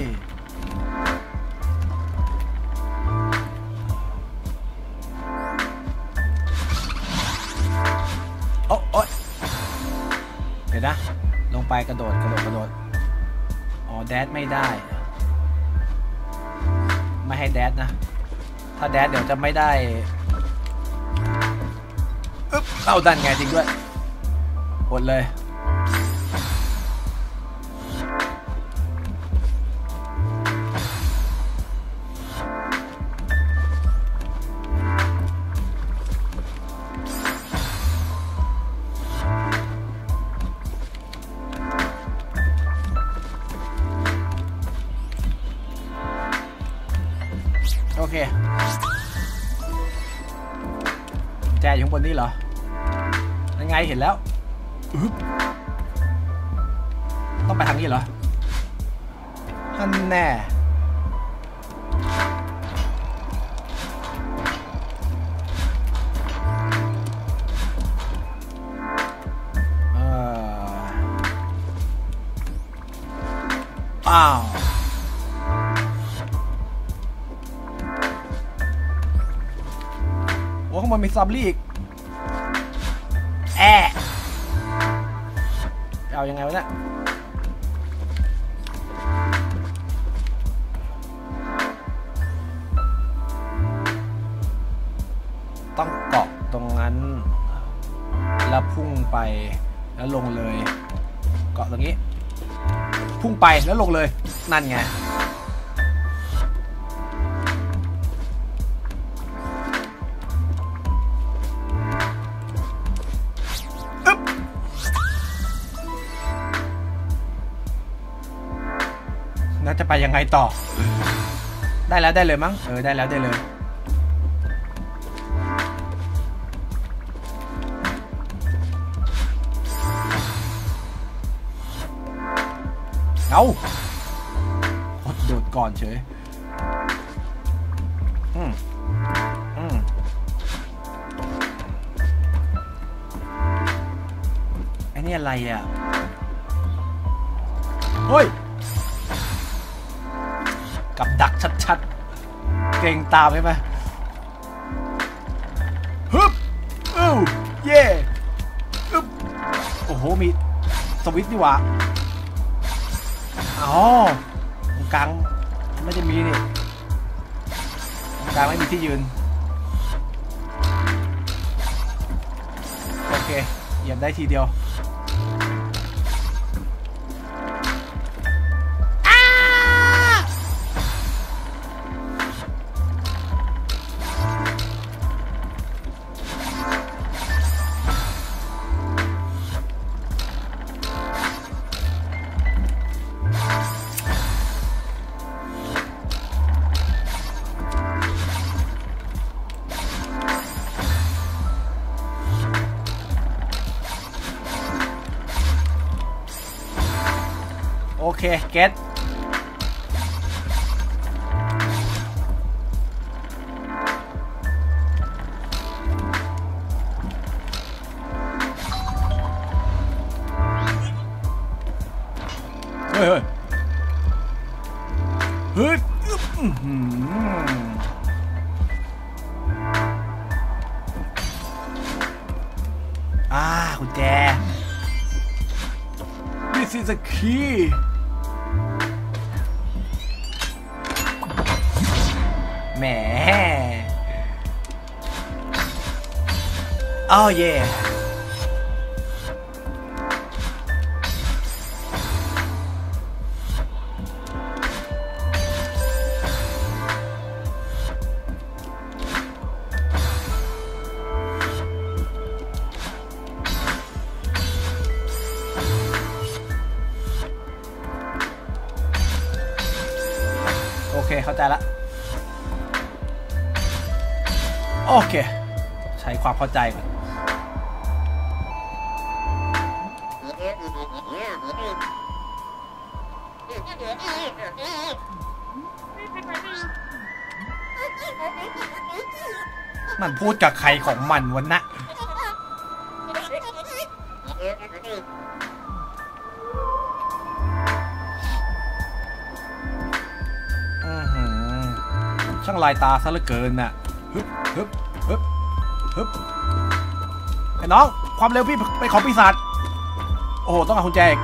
โอ้เดี๋ยวนะลงไปกระโดดอ๋อแดดไม่ได้ไม่ให้แดดนะถ้าแดดเดี๋ยวจะไม่ได้อึ๊บเข้าดันไงจริงด้วยหมดเลยโอเคแจอยู่ข้างบนนี้เหรอยังไงเห็นแล้วต้องไปทางนี้เหรออันแน่อ้าวโอ้ข้างบนมีซับลี่อีกเอายังไงวะเนี่ยต้องเกาะตรงนั้นแล้วพุ่งไปแล้วลงเลยเกาะตรงนี้พุ่งไปแล้วลงเลยนั่นไงน่าจะไปยังไงต่อได้แล้วได้เลยมั้งได้แล้วได้เลยเอาโดดก่อนเฉยไอ้นี่อะไรอ่ะเฮ้ยกับดักชัดๆเก่งตามใช่ไหมฮึบเย่ฮึบโอ้โหมีสวิตช์ดีกว่าอ๋อตรงกลางไม่ได้มีนี่ตรงกลางไม่มีที่ยืนโอเคเหยียบได้ทีเดียวโอเคเก็ตเฮ้ยกุญแจ This is a keyแหมอ้าวเย่โอเคเข้าใจละโอเคใช้ความเข้าใจก่อนมันพูดกับใครของมันวะนะช่างลายตาซะเหลือเกินน่ะฮึบไอ้น้องความเร็วพี่ไปของปีศาจโอ้โหต้องเอากุญแจอีก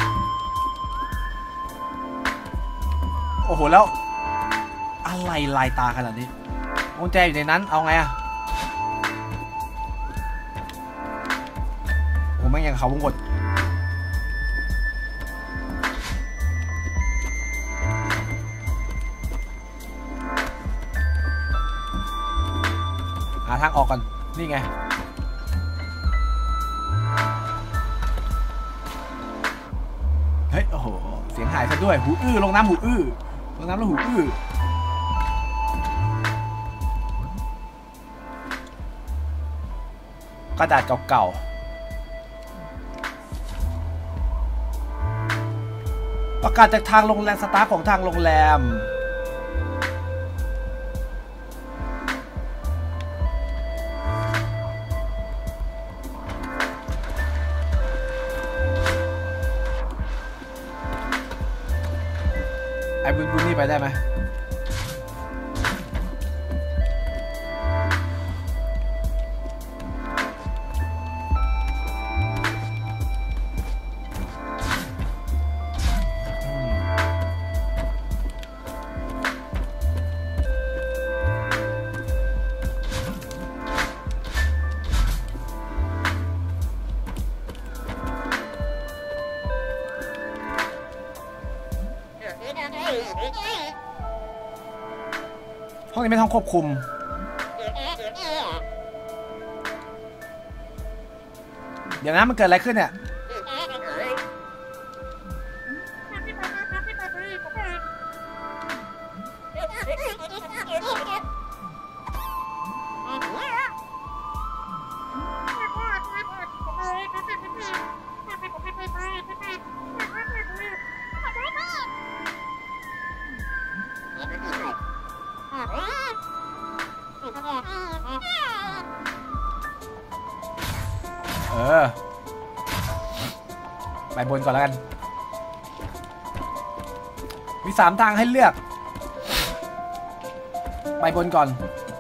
โอ้โหแล้วอะไรลายตาขนาดนี้กุญแจอยู่ในนั้นเอาไงอะผมไม่ยังเขาวงกดหาทางออกกันนี่ไงเฮ้ยโอ้โหเสียงหายซะด้วยหูอื้อลงน้ำหูอื้อลงน้ำแล้วหูอื้อกระดาษเก่าๆโอเคประกาศจากทางโรงแรมสตาฟของทางโรงแรมไอ้บุญนี่ไปได้ไหมห้องนี้ไม่ต้องควบคุมเดี๋ยวนะมันเกิดอะไรขึ้นเนี่ยไปบนก่อนแล้วกันมี3 ทางให้เลือกไปบนก่อน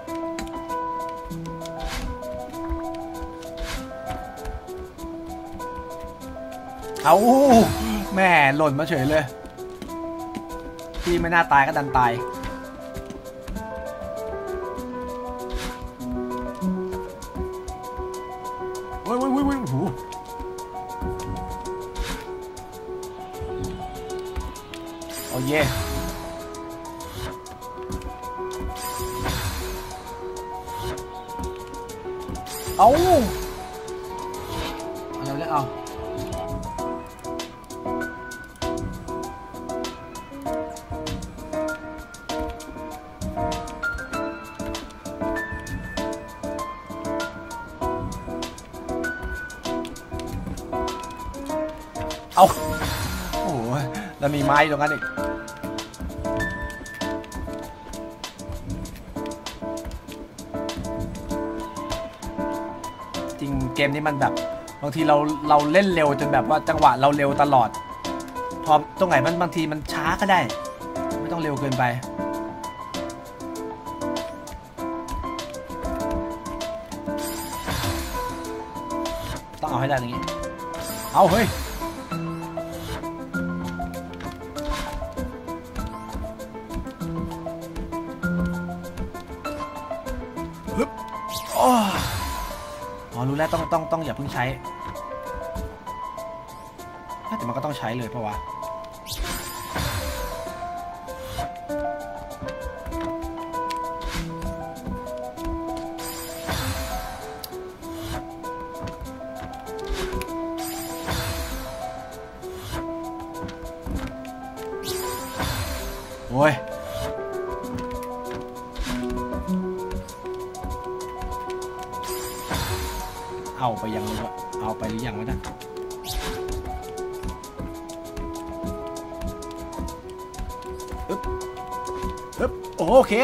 เอาแม่หล่นมาเฉยเลยที่ไม่น่าตายก็ดันตายโอ้ยโอ้เย่เอาเลยเอาเอาโอ้โหแล้วมีไม้ตรงนั้นอีกจริงเกมนี้มันแบบบางทีเราเล่นเร็วจนแบบว่าจังหวะเราเร็วตลอดพอตรงไหนมันบางทีมันช้าก็ได้ไม่ต้องเร็วเกินไปต้องเอาให้ได้อย่างนี้เอาเฮ้ยอ๋อรู้แล้วต้องอย่าเพิ่งใช้แต่มันก็ต้องใช้เลยเพราะว่าโอ้ยเอาไปยังเอาไปหรือยังวะนะอึ๊บโอเค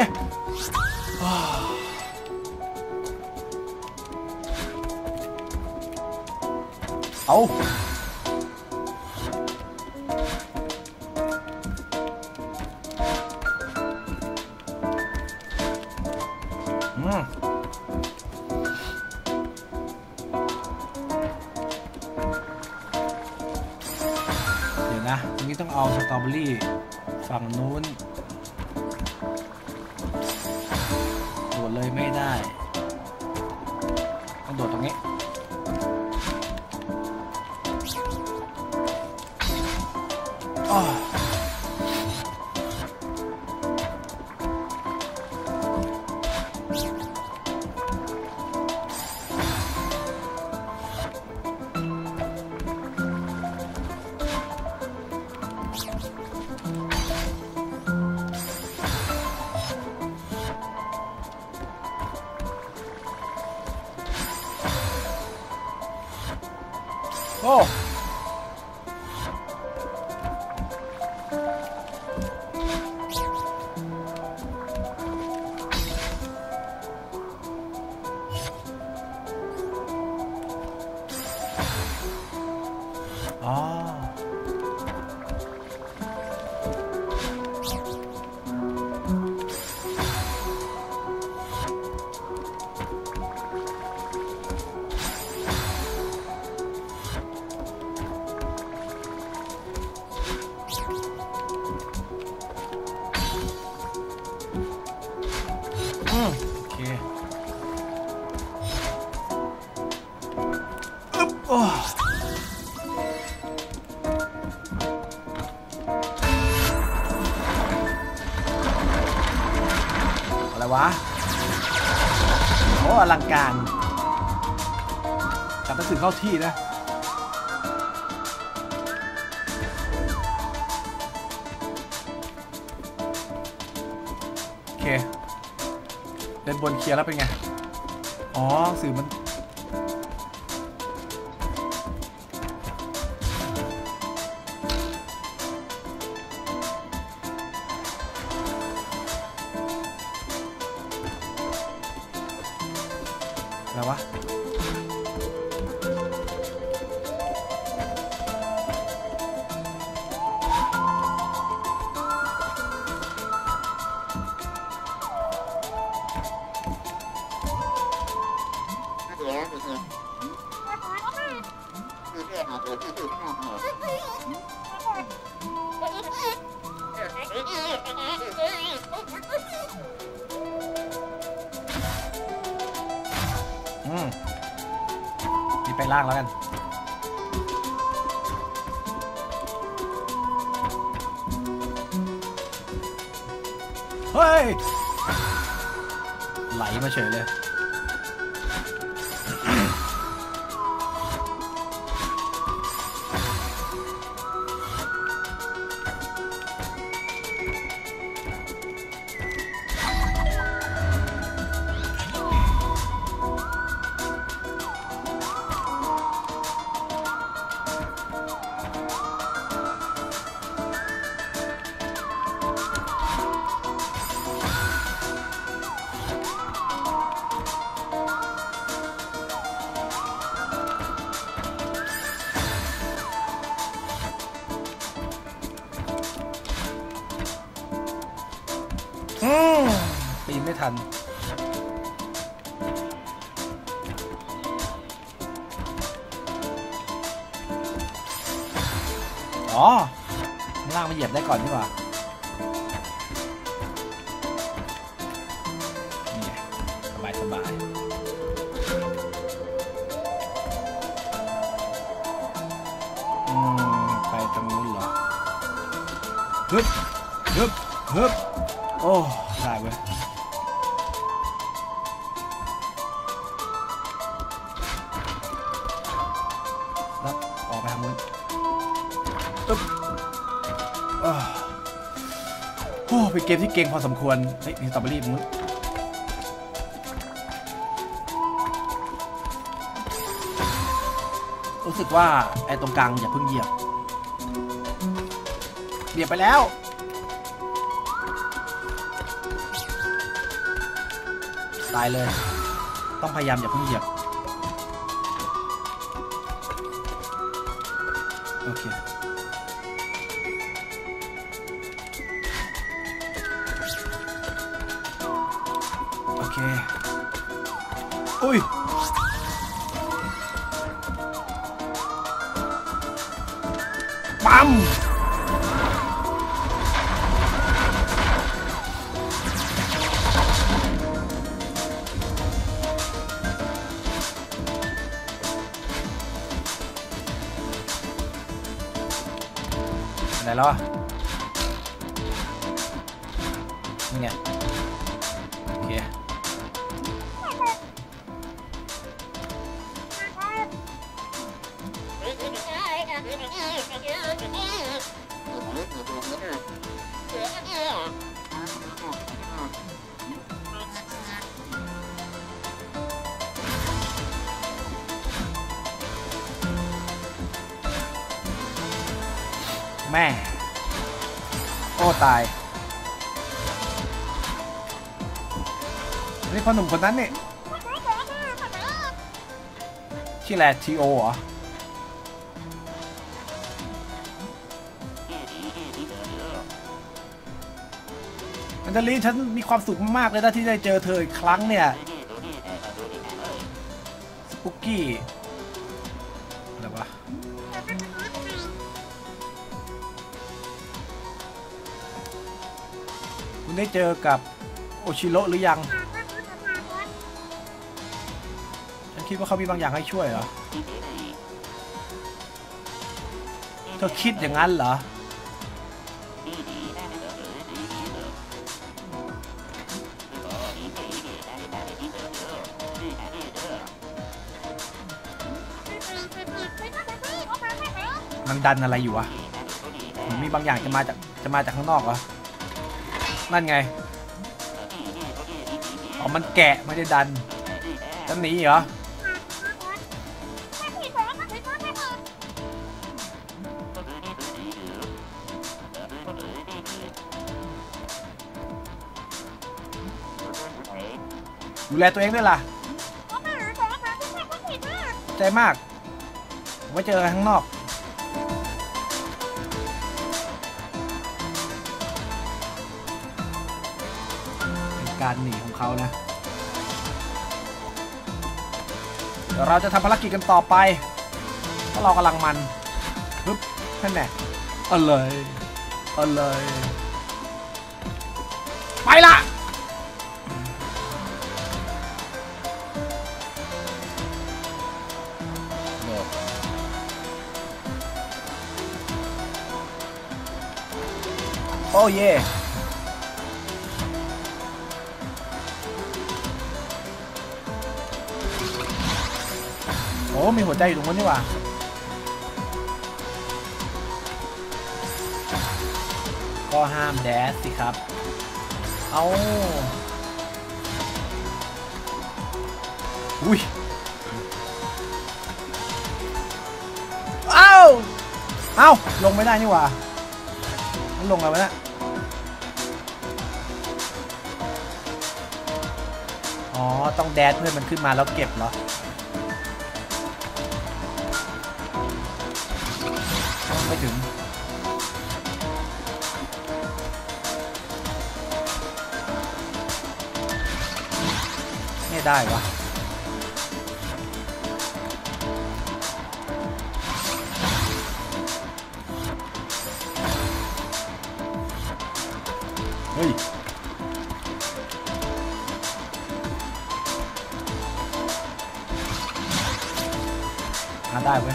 เอานะตรงนี้ต้องเอาสตรอเบอรี่ฝั่งนู้นโดดเลยไม่ได้ต้องโดดตรงนี้โอ้โอเคอึ๊บโอ้อะไรวะโอ้อลังการกลับมาถึงเข้าที่นะโอเคเดินบนเคลียร์แล้วเป็นไงอ๋อสื่อมันอะไรวะนี่ไปล่างแล้วกันเฮ้ยไหลมาเฉยเลยปีนไม่ทันอ๋อข้างล่างมาเหยียบได้ก่อนดีกว่านี่สบายสบายไปตรงนู้นเหรอฮึบฮึบฮึบโอ้ได้เว้ยแล้วออกไปทางนู้นตึ๊บโอ้เป็นเกมที่เก่งพอสมควรเฮ้ยมีสตรอเบอรี่ตรงนู้นรู้สึกว่าไอ้ตรงกลางอย่าเพิ่งเหยียบไปแล้วตายเลยต้องพยายามอย่าเพิ่งเหยียบโอเคโอเคอุ้ยปั๊มไหนแล้วอ่ะนี่ไงโอเคแม่โอ้ตายนี่พ่อหนุ่มคนนั้นนี่ชื่ออะไรทีโอเหรออันเดอรี่ฉันมีความสุขมากเลยนะที่ได้เจอเธออีกครั้งเนี่ยสปุกกี้อะไรวะคุณได้เจอกับโอชิโร่หรือยังคิดว่าเขามีบางอย่างให้ช่วยเหรอเธอคิดอย่างนั้นเหรอมันดันอะไรอยู่วะมันมีบางอย่างจะมาจากข้างนอกเหรอนั่นไงอ๋อมันแกะไม่ได้ดันจะหนีเหรอดูแลตัวเองด้วยล่ะใจมากไว้เจอกันข้างนอกเป็นการหนีของเขานะเดี๋ยวเราจะทำภารกิจกันต่อไปเพราะเรากำลังมันปึ๊บนั่นแหละเอาเลยไปละโอ้เย่โอ้มีหัวใจอยู่ตรงนั้นนี่หว่าก็ห้ามแดสสิครับเอาอุ้ยเอ้าลงไม่ได้นี่หว่ามันลงอะไรวะเนี่ยอ๋อต้องแดสเพื่อมันขึ้นมาแล้วเก็บเหรอไม่ถึงไม่ได้วะเฮ้ยได้เว้ย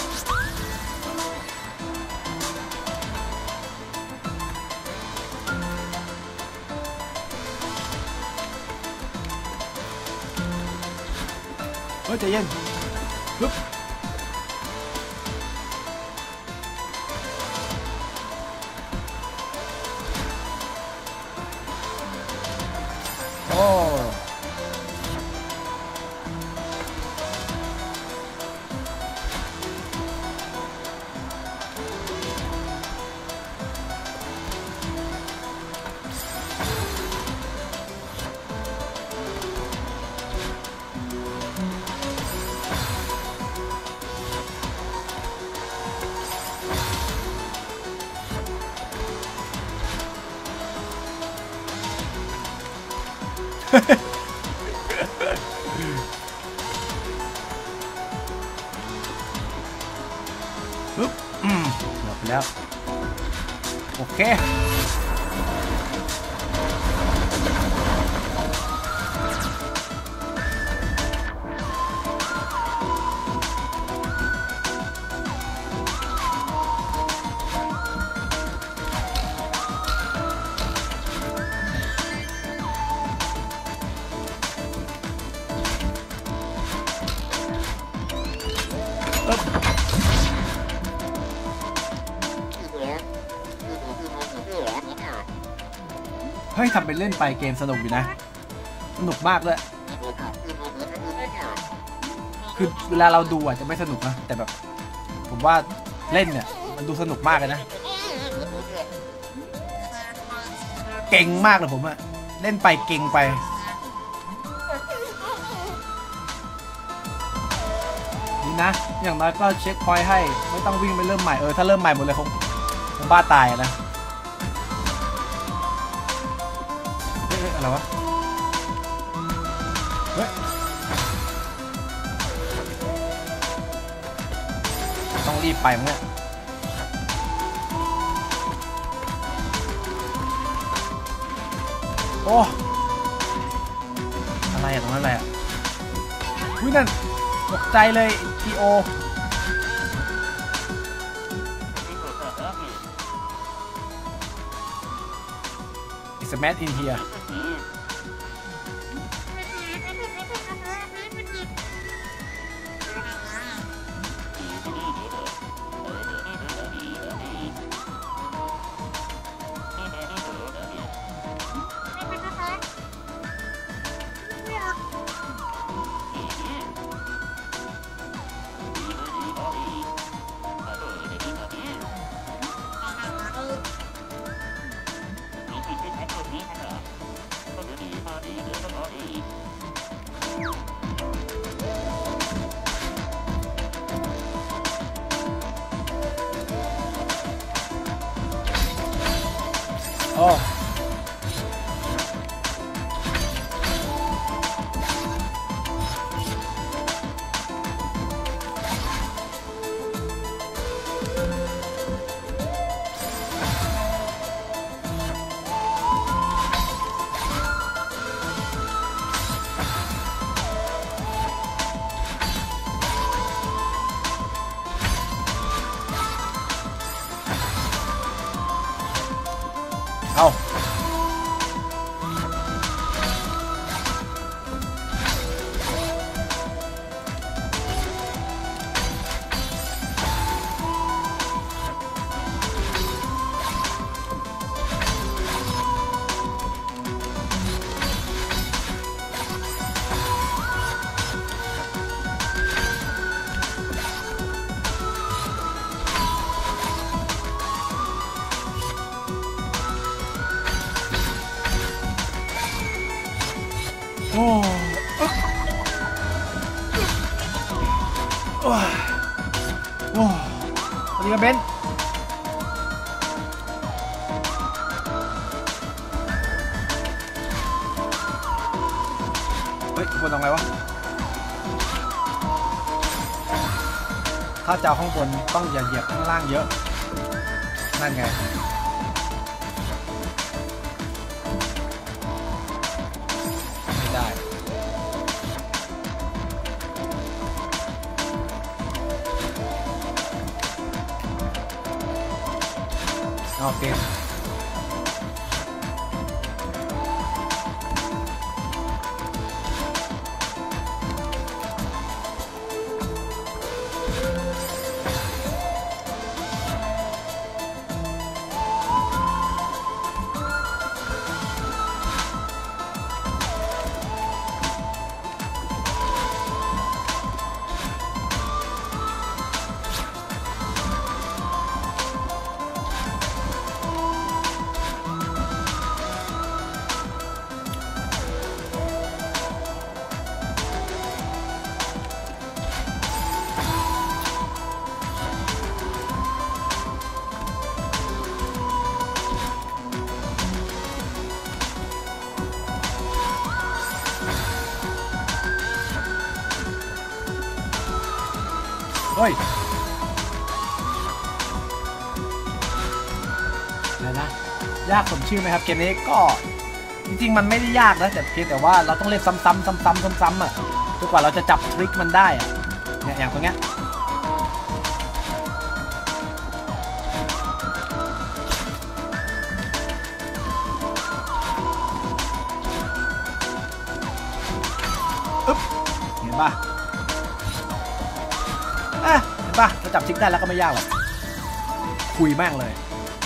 ใจเย็นปึ๊บโอ้ปึ๊บหมดแล้วโอเคเฮ้ยทำเป็นเล่นไปเกมสนุกอยู่นะสนุกมากเลยคือเวลาเราดูอาจจะไม่สนุกนะแต่แบบผมว่าเล่นเนี่ยมันดูสนุกมากเลยนะเก่งมากเลยผมอะเล่นไปเก่งไปนี่นะอย่างน้อยก็เช็คพอยต์ให้ไม่ต้องวิ่งไปเริ่มใหม่ถ้าเริ่มใหม่หมดเลยคงบ้าตายนะอะไรวะเฮ้ยต้องรีบไปมั้งเนี่ยโอ้อะไรอะตรงนั้นอะไรอะอุ้ยนั่นตกใจเลยทีโอIt's a man in here โอ้เอาโอ้โอ้โอ้สวัสดีครับเบนเฮ้ยบนตรงไหนวะถ้าจะเอาข้างบนต้องอย่าเหยียบข้างล่างเยอะนั่นไงไม่ได้โอเคเฮ้ยอะไรนะยากสมชื่อไหมครับเกมนี้ก็จริงๆมันไม่ได้ยากนะแต่เพียงแต่ว่าเราต้องเล่นซ้ำๆซ้ำๆอ่ะจนกว่าเราจะจับทริคมันได้อ่ะเนี่ยอย่างตรงเนี้ยอึ๊บเห็นป่ะเห็นป่ะเราจับทริคได้แล้วก็ไม่ยากหรอกคุยแม่งเลย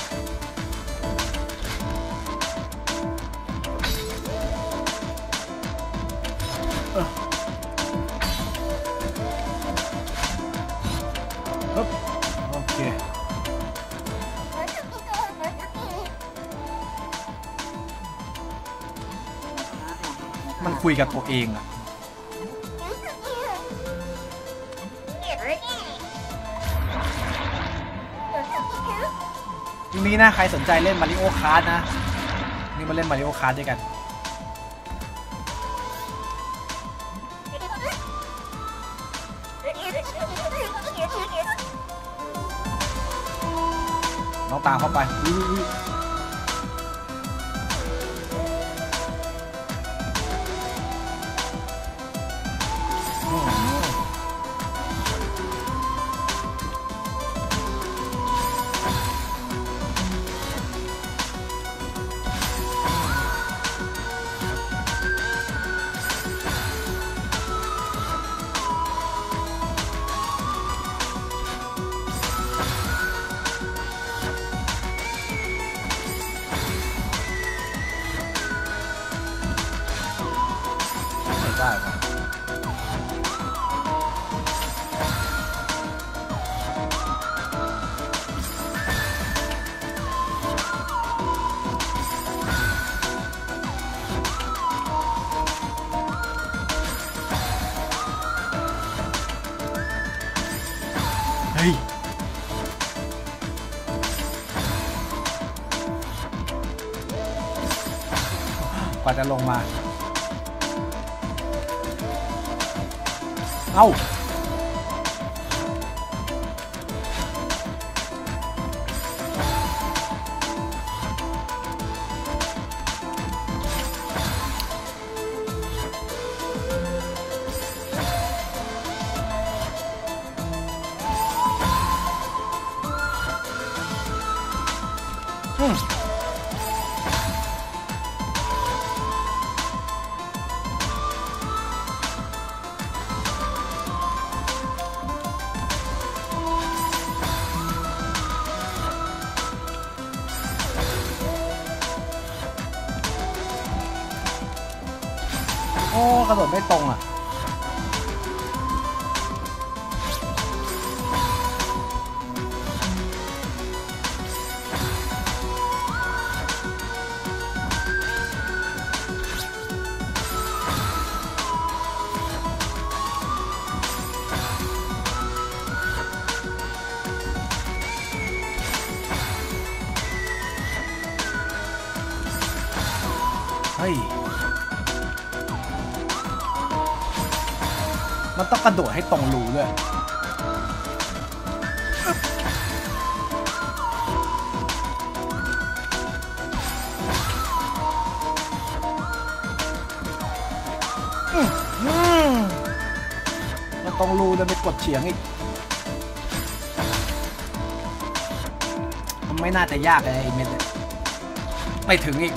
โอเคมันคุยกับตัวเองอะทีนี้นะใครสนใจเล่นมาริโอคาร์ทนะนี่มาเล่นมาริโอคาร์ทด้วยกันน้องตามเข้าไปได้ปะเฮ้ยกว่าจะลงมาเอ้าโอ้กระโดดไม่ตรงอ่ะเฮ้ยมันต้องกระโดดให้ตรงรูด้วยแล้วตรงรูจะไปกดเฉียงอีกมันไม่น่าจะยากเลยไอ้เม็ดไม่ถึงอีก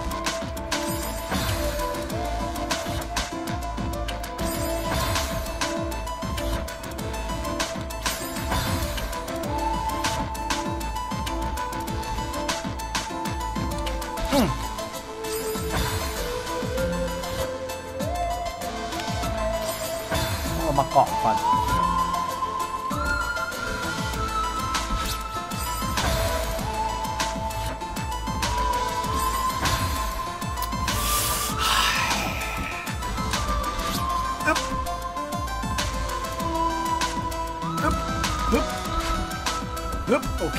ต้องมาเกาะก่อนฮึบโอเค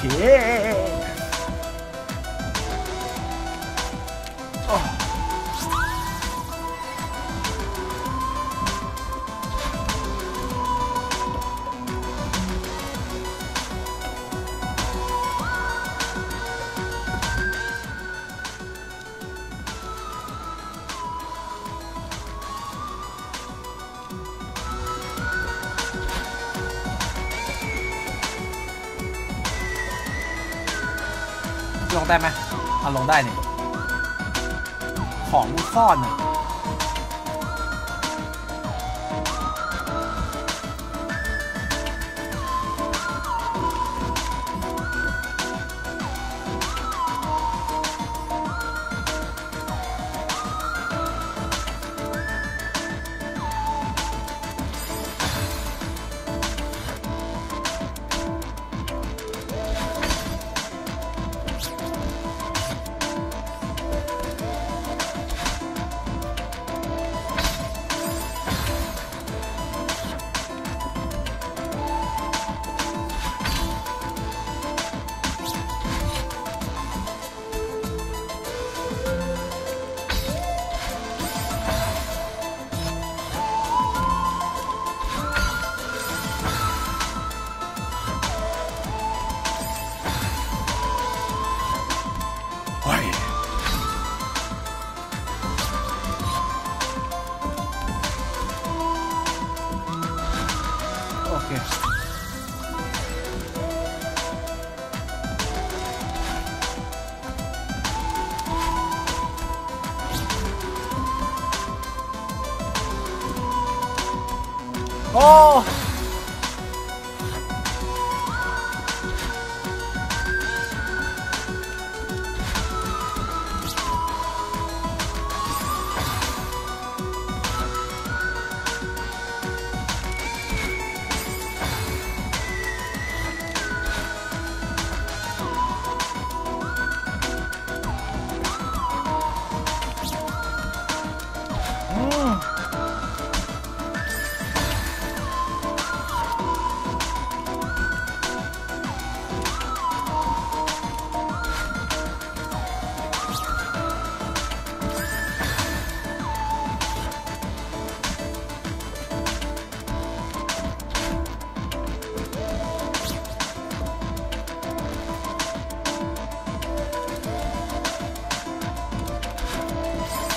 ลงได้ไหมเอาลงได้เนี่ยของมันซ่อนอ่ะโอเคโอ้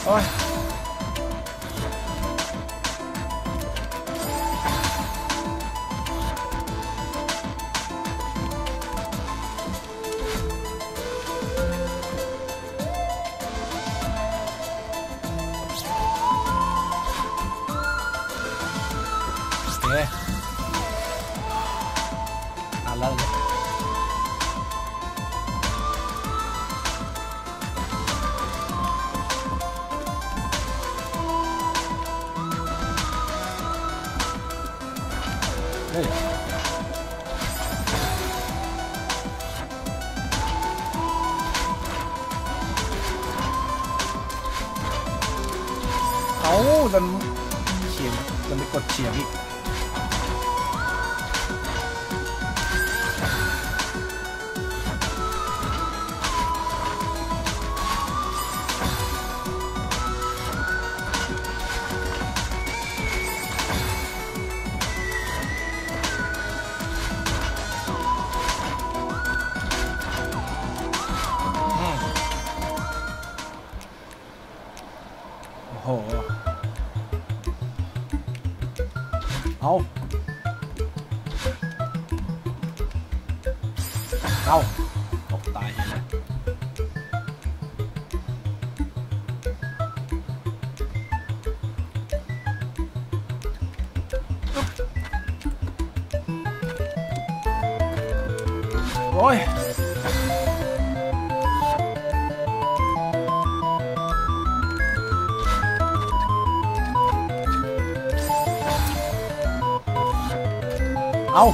อ้ยแล้วเฮ้ยเอาดันเฉียงจะไปกดเฉียงอีกโอ้โหเอาตกตายเห็นไหมโอ้ยเอา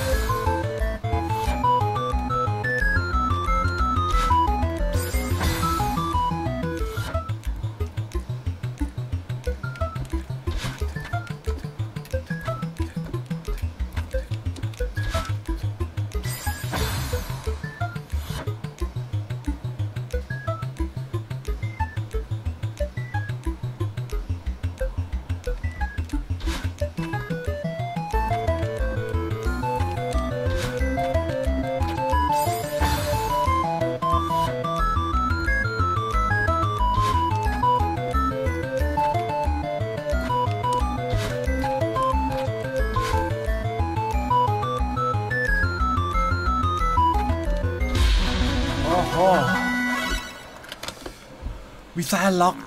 วีซ่าล็อก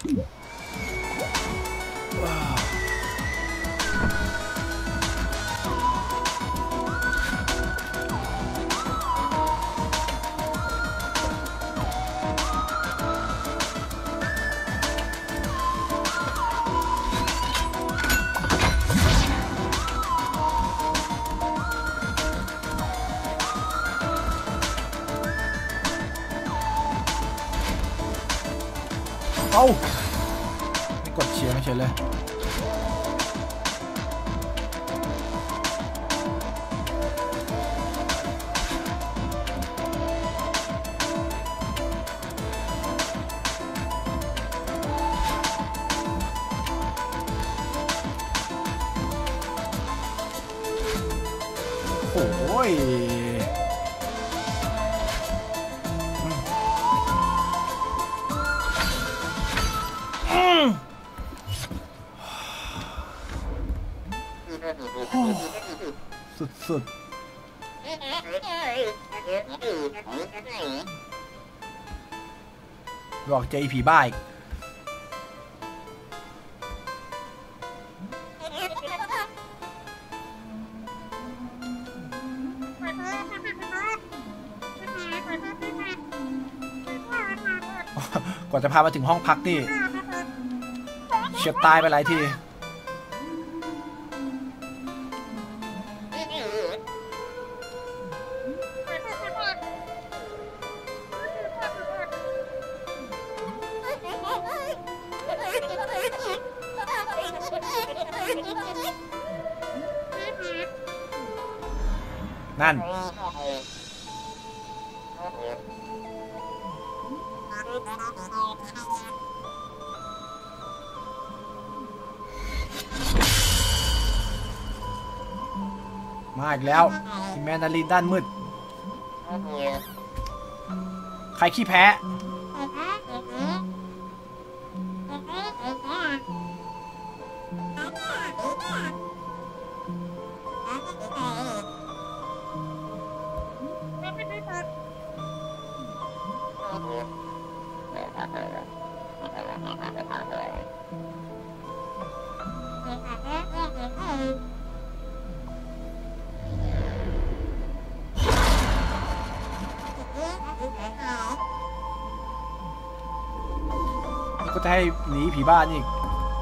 เอาไม่กดเชียร์ไม่เฉยเลยโอ้ยสุดๆหลอกเจอผีบ้าอีกกว่าจะพามาถึงห้องพักนี่เฉียดตายไปหลายทีนั่นมาอีกแล้วแมนดารินด้านมืดใครขี้แพ้จะให้หนีผีบ้านอีก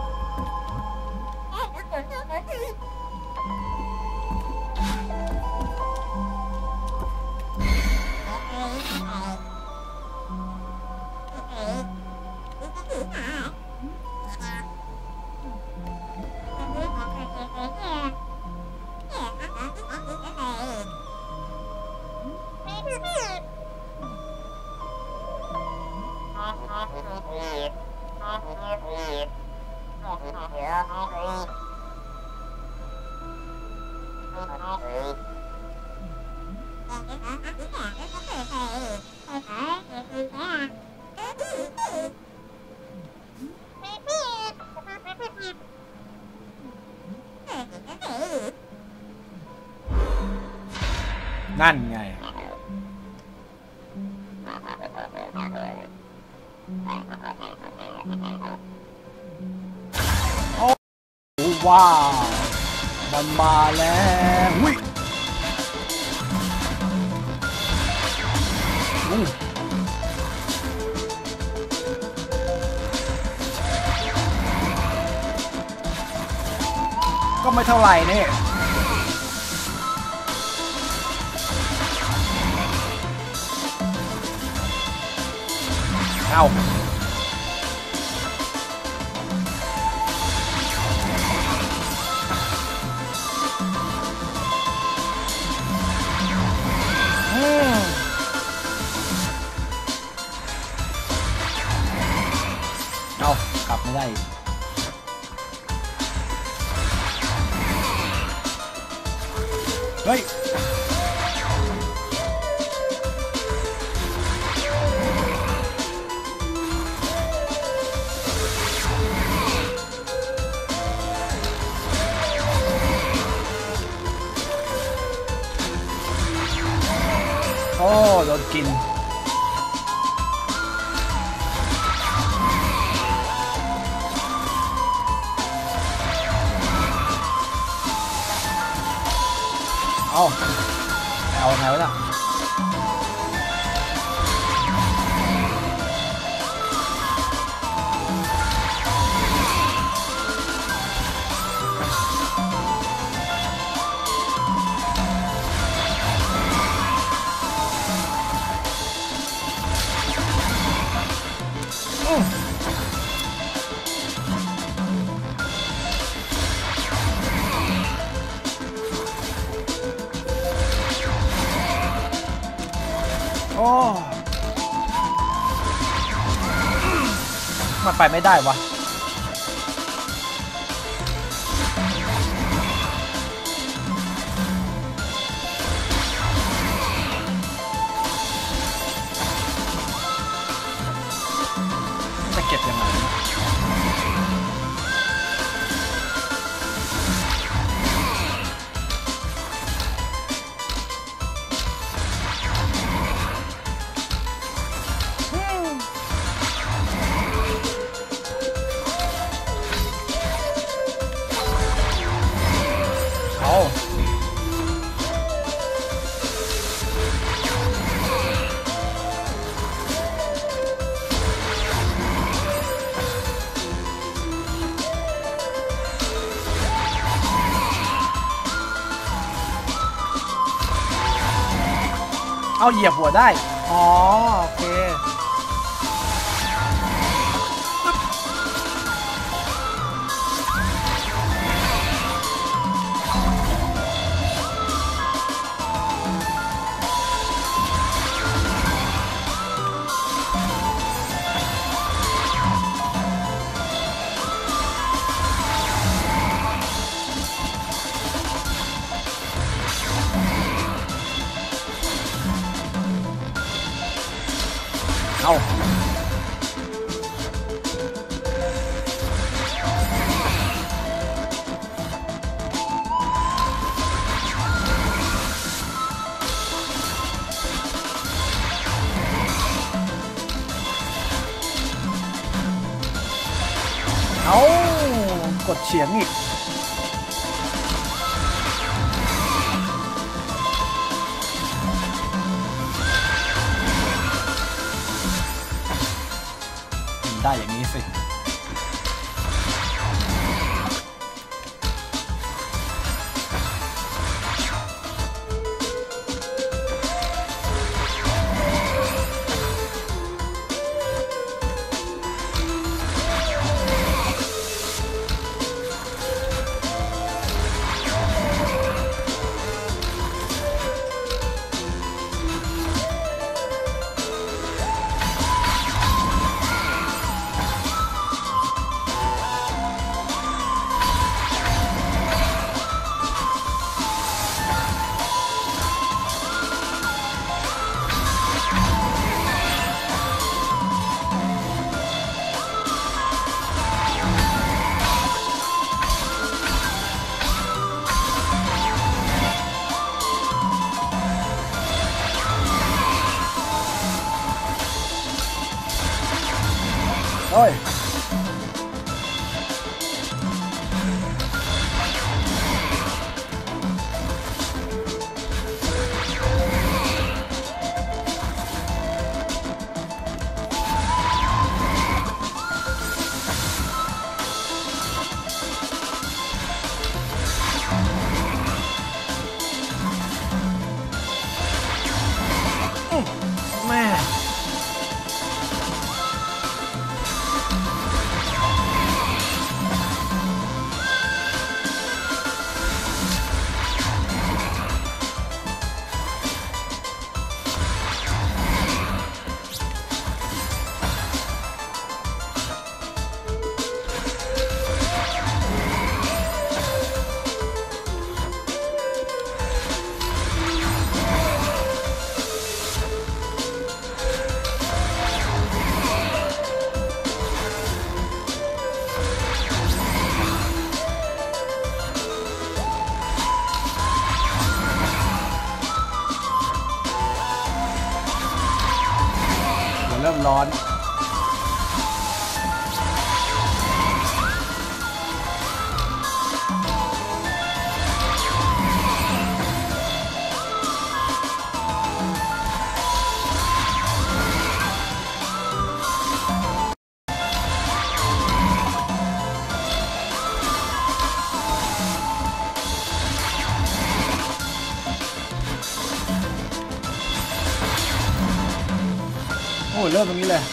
นั่นไงโอ้ว้าวมันมาแล้วอุ้ยก็ไม่เท่าไหร่นี่เอาเอากลับไม่ได้เฮ้ยโอ้โดนกินเอาไงวะเนี่ยโอ้มันไปไม่ได้วะจะเก็บยังไงเอาเหยียบหัวได้อ๋อโอเคเอากดเฉียงอีกได้อย่างนี้สิร้อนโอ้เริ่มตรงนี้เลย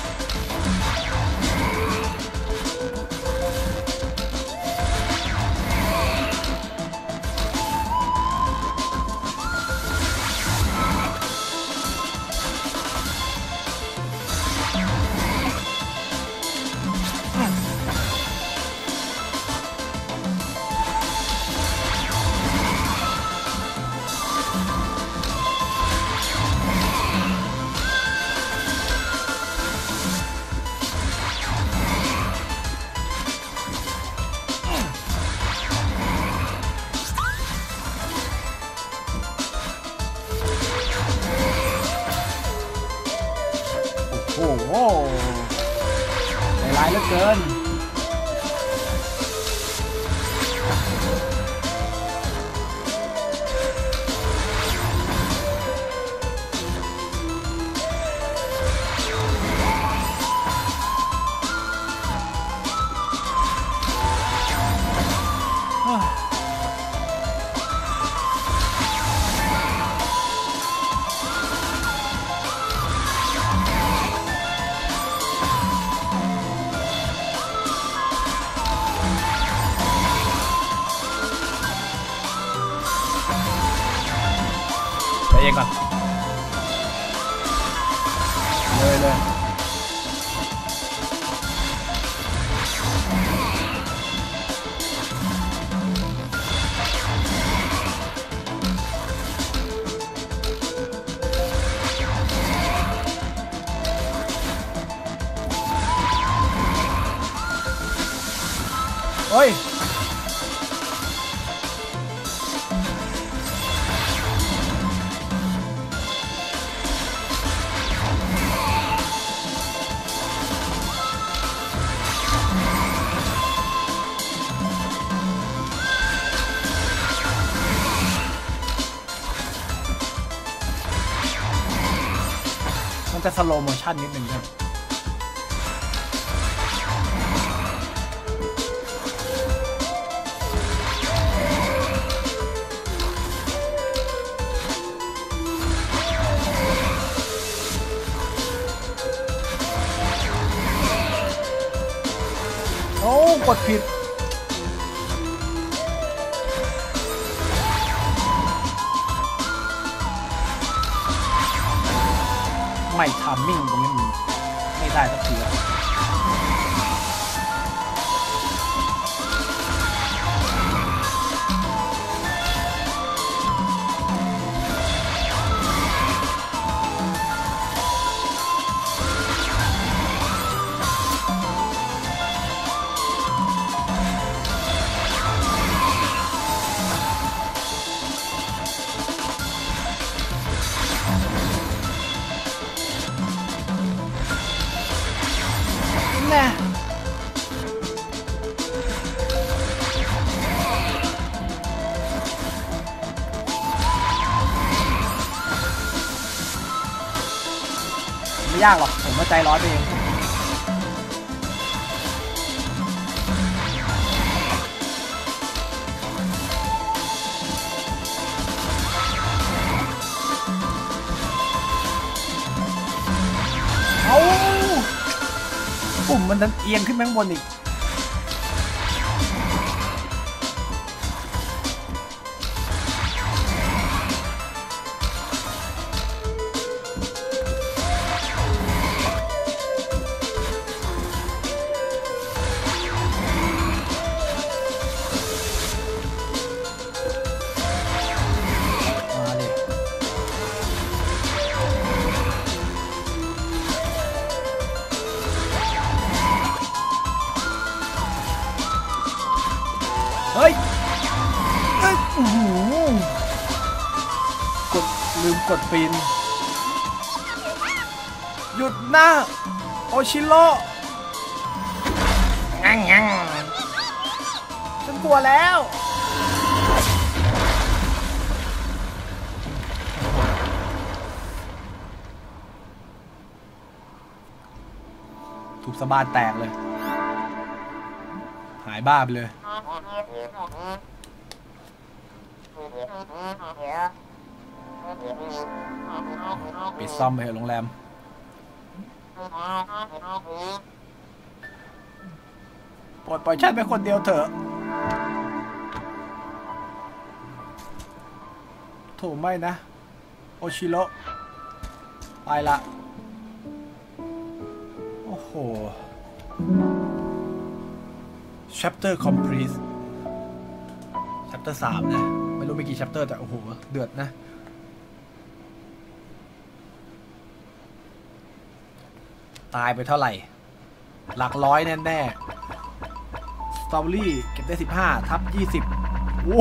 โอ้โหใจร้ายเหลือเกินเองก่อนเลยโอ้ยมันจะสโลว์โมชั่นนิดนึงครับโอ้กดผิดไม่ทามมิ่งตรงนี้มันไม่ได้สักทีแน่ไม่ยากหรอกผมว่าใจร้อนไปเองเอาปุ่มมันดันเอียงขึ้นข้างบนอีกเฮ้ยกดลืมกดปีนหยุดนะโอชิโร่งั้งฉันกลัวแล้วทุบสะบานแตกเลยหายบ้าไปเลยปิดซ่อมไปเถอะโรงแรมปล่อยฉันไปคนเดียวเถอะโถไม่นะโอชิโร่ไปละโอ้โห chapter complete chapter 3นะไม่รู้มีกี่ chapter แต่โอ้โหเดือดนะตายไปเท่าไหร่หลักร้อยแน่ๆสตรอเบอรี่เก็บได้15ทับ20โอ้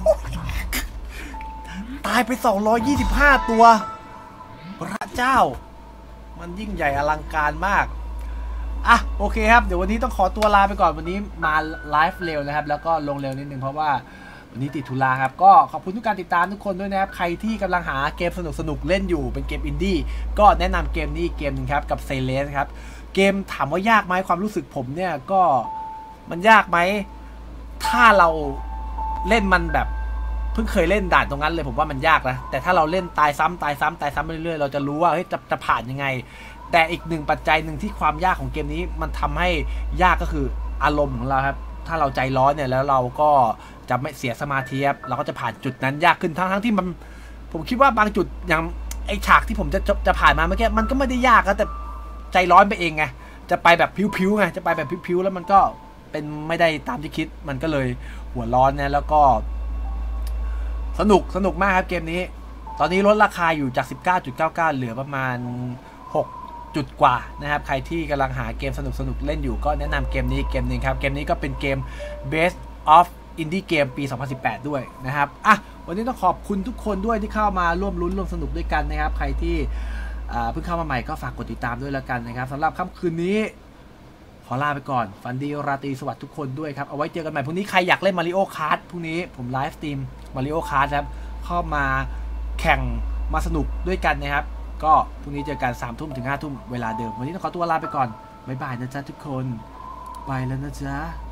ตายไป225ตัวพระเจ้ามันยิ่งใหญ่อลังการมากอ่ะโอเคครับเดี๋ยววันนี้ต้องขอตัวลาไปก่อนวันนี้มาไลฟ์เร็วนะครับแล้วก็ลงเร็วนิดนึงเพราะว่าวันนี้ติดธุระครับก็ขอบคุณทุกการติดตามทุกคนด้วยนะครับใครที่กำลังหาเกมสนุกเล่นอยู่เป็นเกมอินดี้ก็แนะนำเกมนี้เกมนึงครับกับเซเลสครับเกมถามว่ายากไหมความรู้สึกผมเนี่ยก็มันยากไหมถ้าเราเล่นมันแบบเพิ่งเคยเล่นด่านตรงนั้นเลยผมว่ามันยากนะแต่ถ้าเราเล่นตายซ้ำไปเรื่อยๆเราจะรู้ว่าเฮ้ยจะผ่านยังไงแต่อีกหนึ่งปัจจัยหนึ่งที่ความยากของเกมนี้มันทำให้ยากก็คืออารมณ์ของเราครับถ้าเราใจร้อนเนี่ยแล้วเราก็จะไม่เสียสมาธิครับเราก็จะผ่านจุดนั้นยากขึ้นทั้งที่มันผมคิดว่าบางจุดอย่างไอฉากที่ผมจะผ่านมาเมื่อกี้มันก็ไม่ได้ยากนะแต่ใจร้อนไปเองไงจะไปแบบพิ้วๆไงจะไปแบบพิ้วๆแล้วมันก็เป็นไม่ได้ตามที่คิดมันก็เลยหัวร้อนนะแล้วก็สนุกมากครับเกมนี้ตอนนี้ลดราคาอยู่จาก 19.99 เหลือประมาณ6จุดกว่านะครับใครที่กำลังหาเกมสนุกเล่นอยู่ก็แนะนำเกมนี้เกมนึงครับเกมนี้ก็เป็นเกม Best of Indie Game ปี 2018 ด้วยนะครับอ่ะวันนี้ต้องขอบคุณทุกคนด้วยที่เข้ามาร่วมลุ้นร่วมสนุกด้วยกันนะครับใครที่เพิ่งเข้ามาใหม่ก็ฝากกดติดตามด้วยแล้วกันนะครับสำหรับค่ำคืนนี้ขอลาไปก่อนฝันดีราตรีสวัสดิ์ทุกคนด้วยครับเอาไว้เจอกันใหม่พรุ่งนี้ใครอยากเล่น Mario Kart พรุ่งนี้ผมไลฟ์สตรีม Mario Kart ครับเข้ามาแข่งมาสนุกด้วยกันนะครับก็พรุ่งนี้เจอกัน3 ทุ่มถึง5 ทุ่มเวลาเดิมวันนี้ต้องขอตัวลาไปก่อนบ๊ายบายนะจ๊ะทุกคนไปแล้วนะจ๊ะ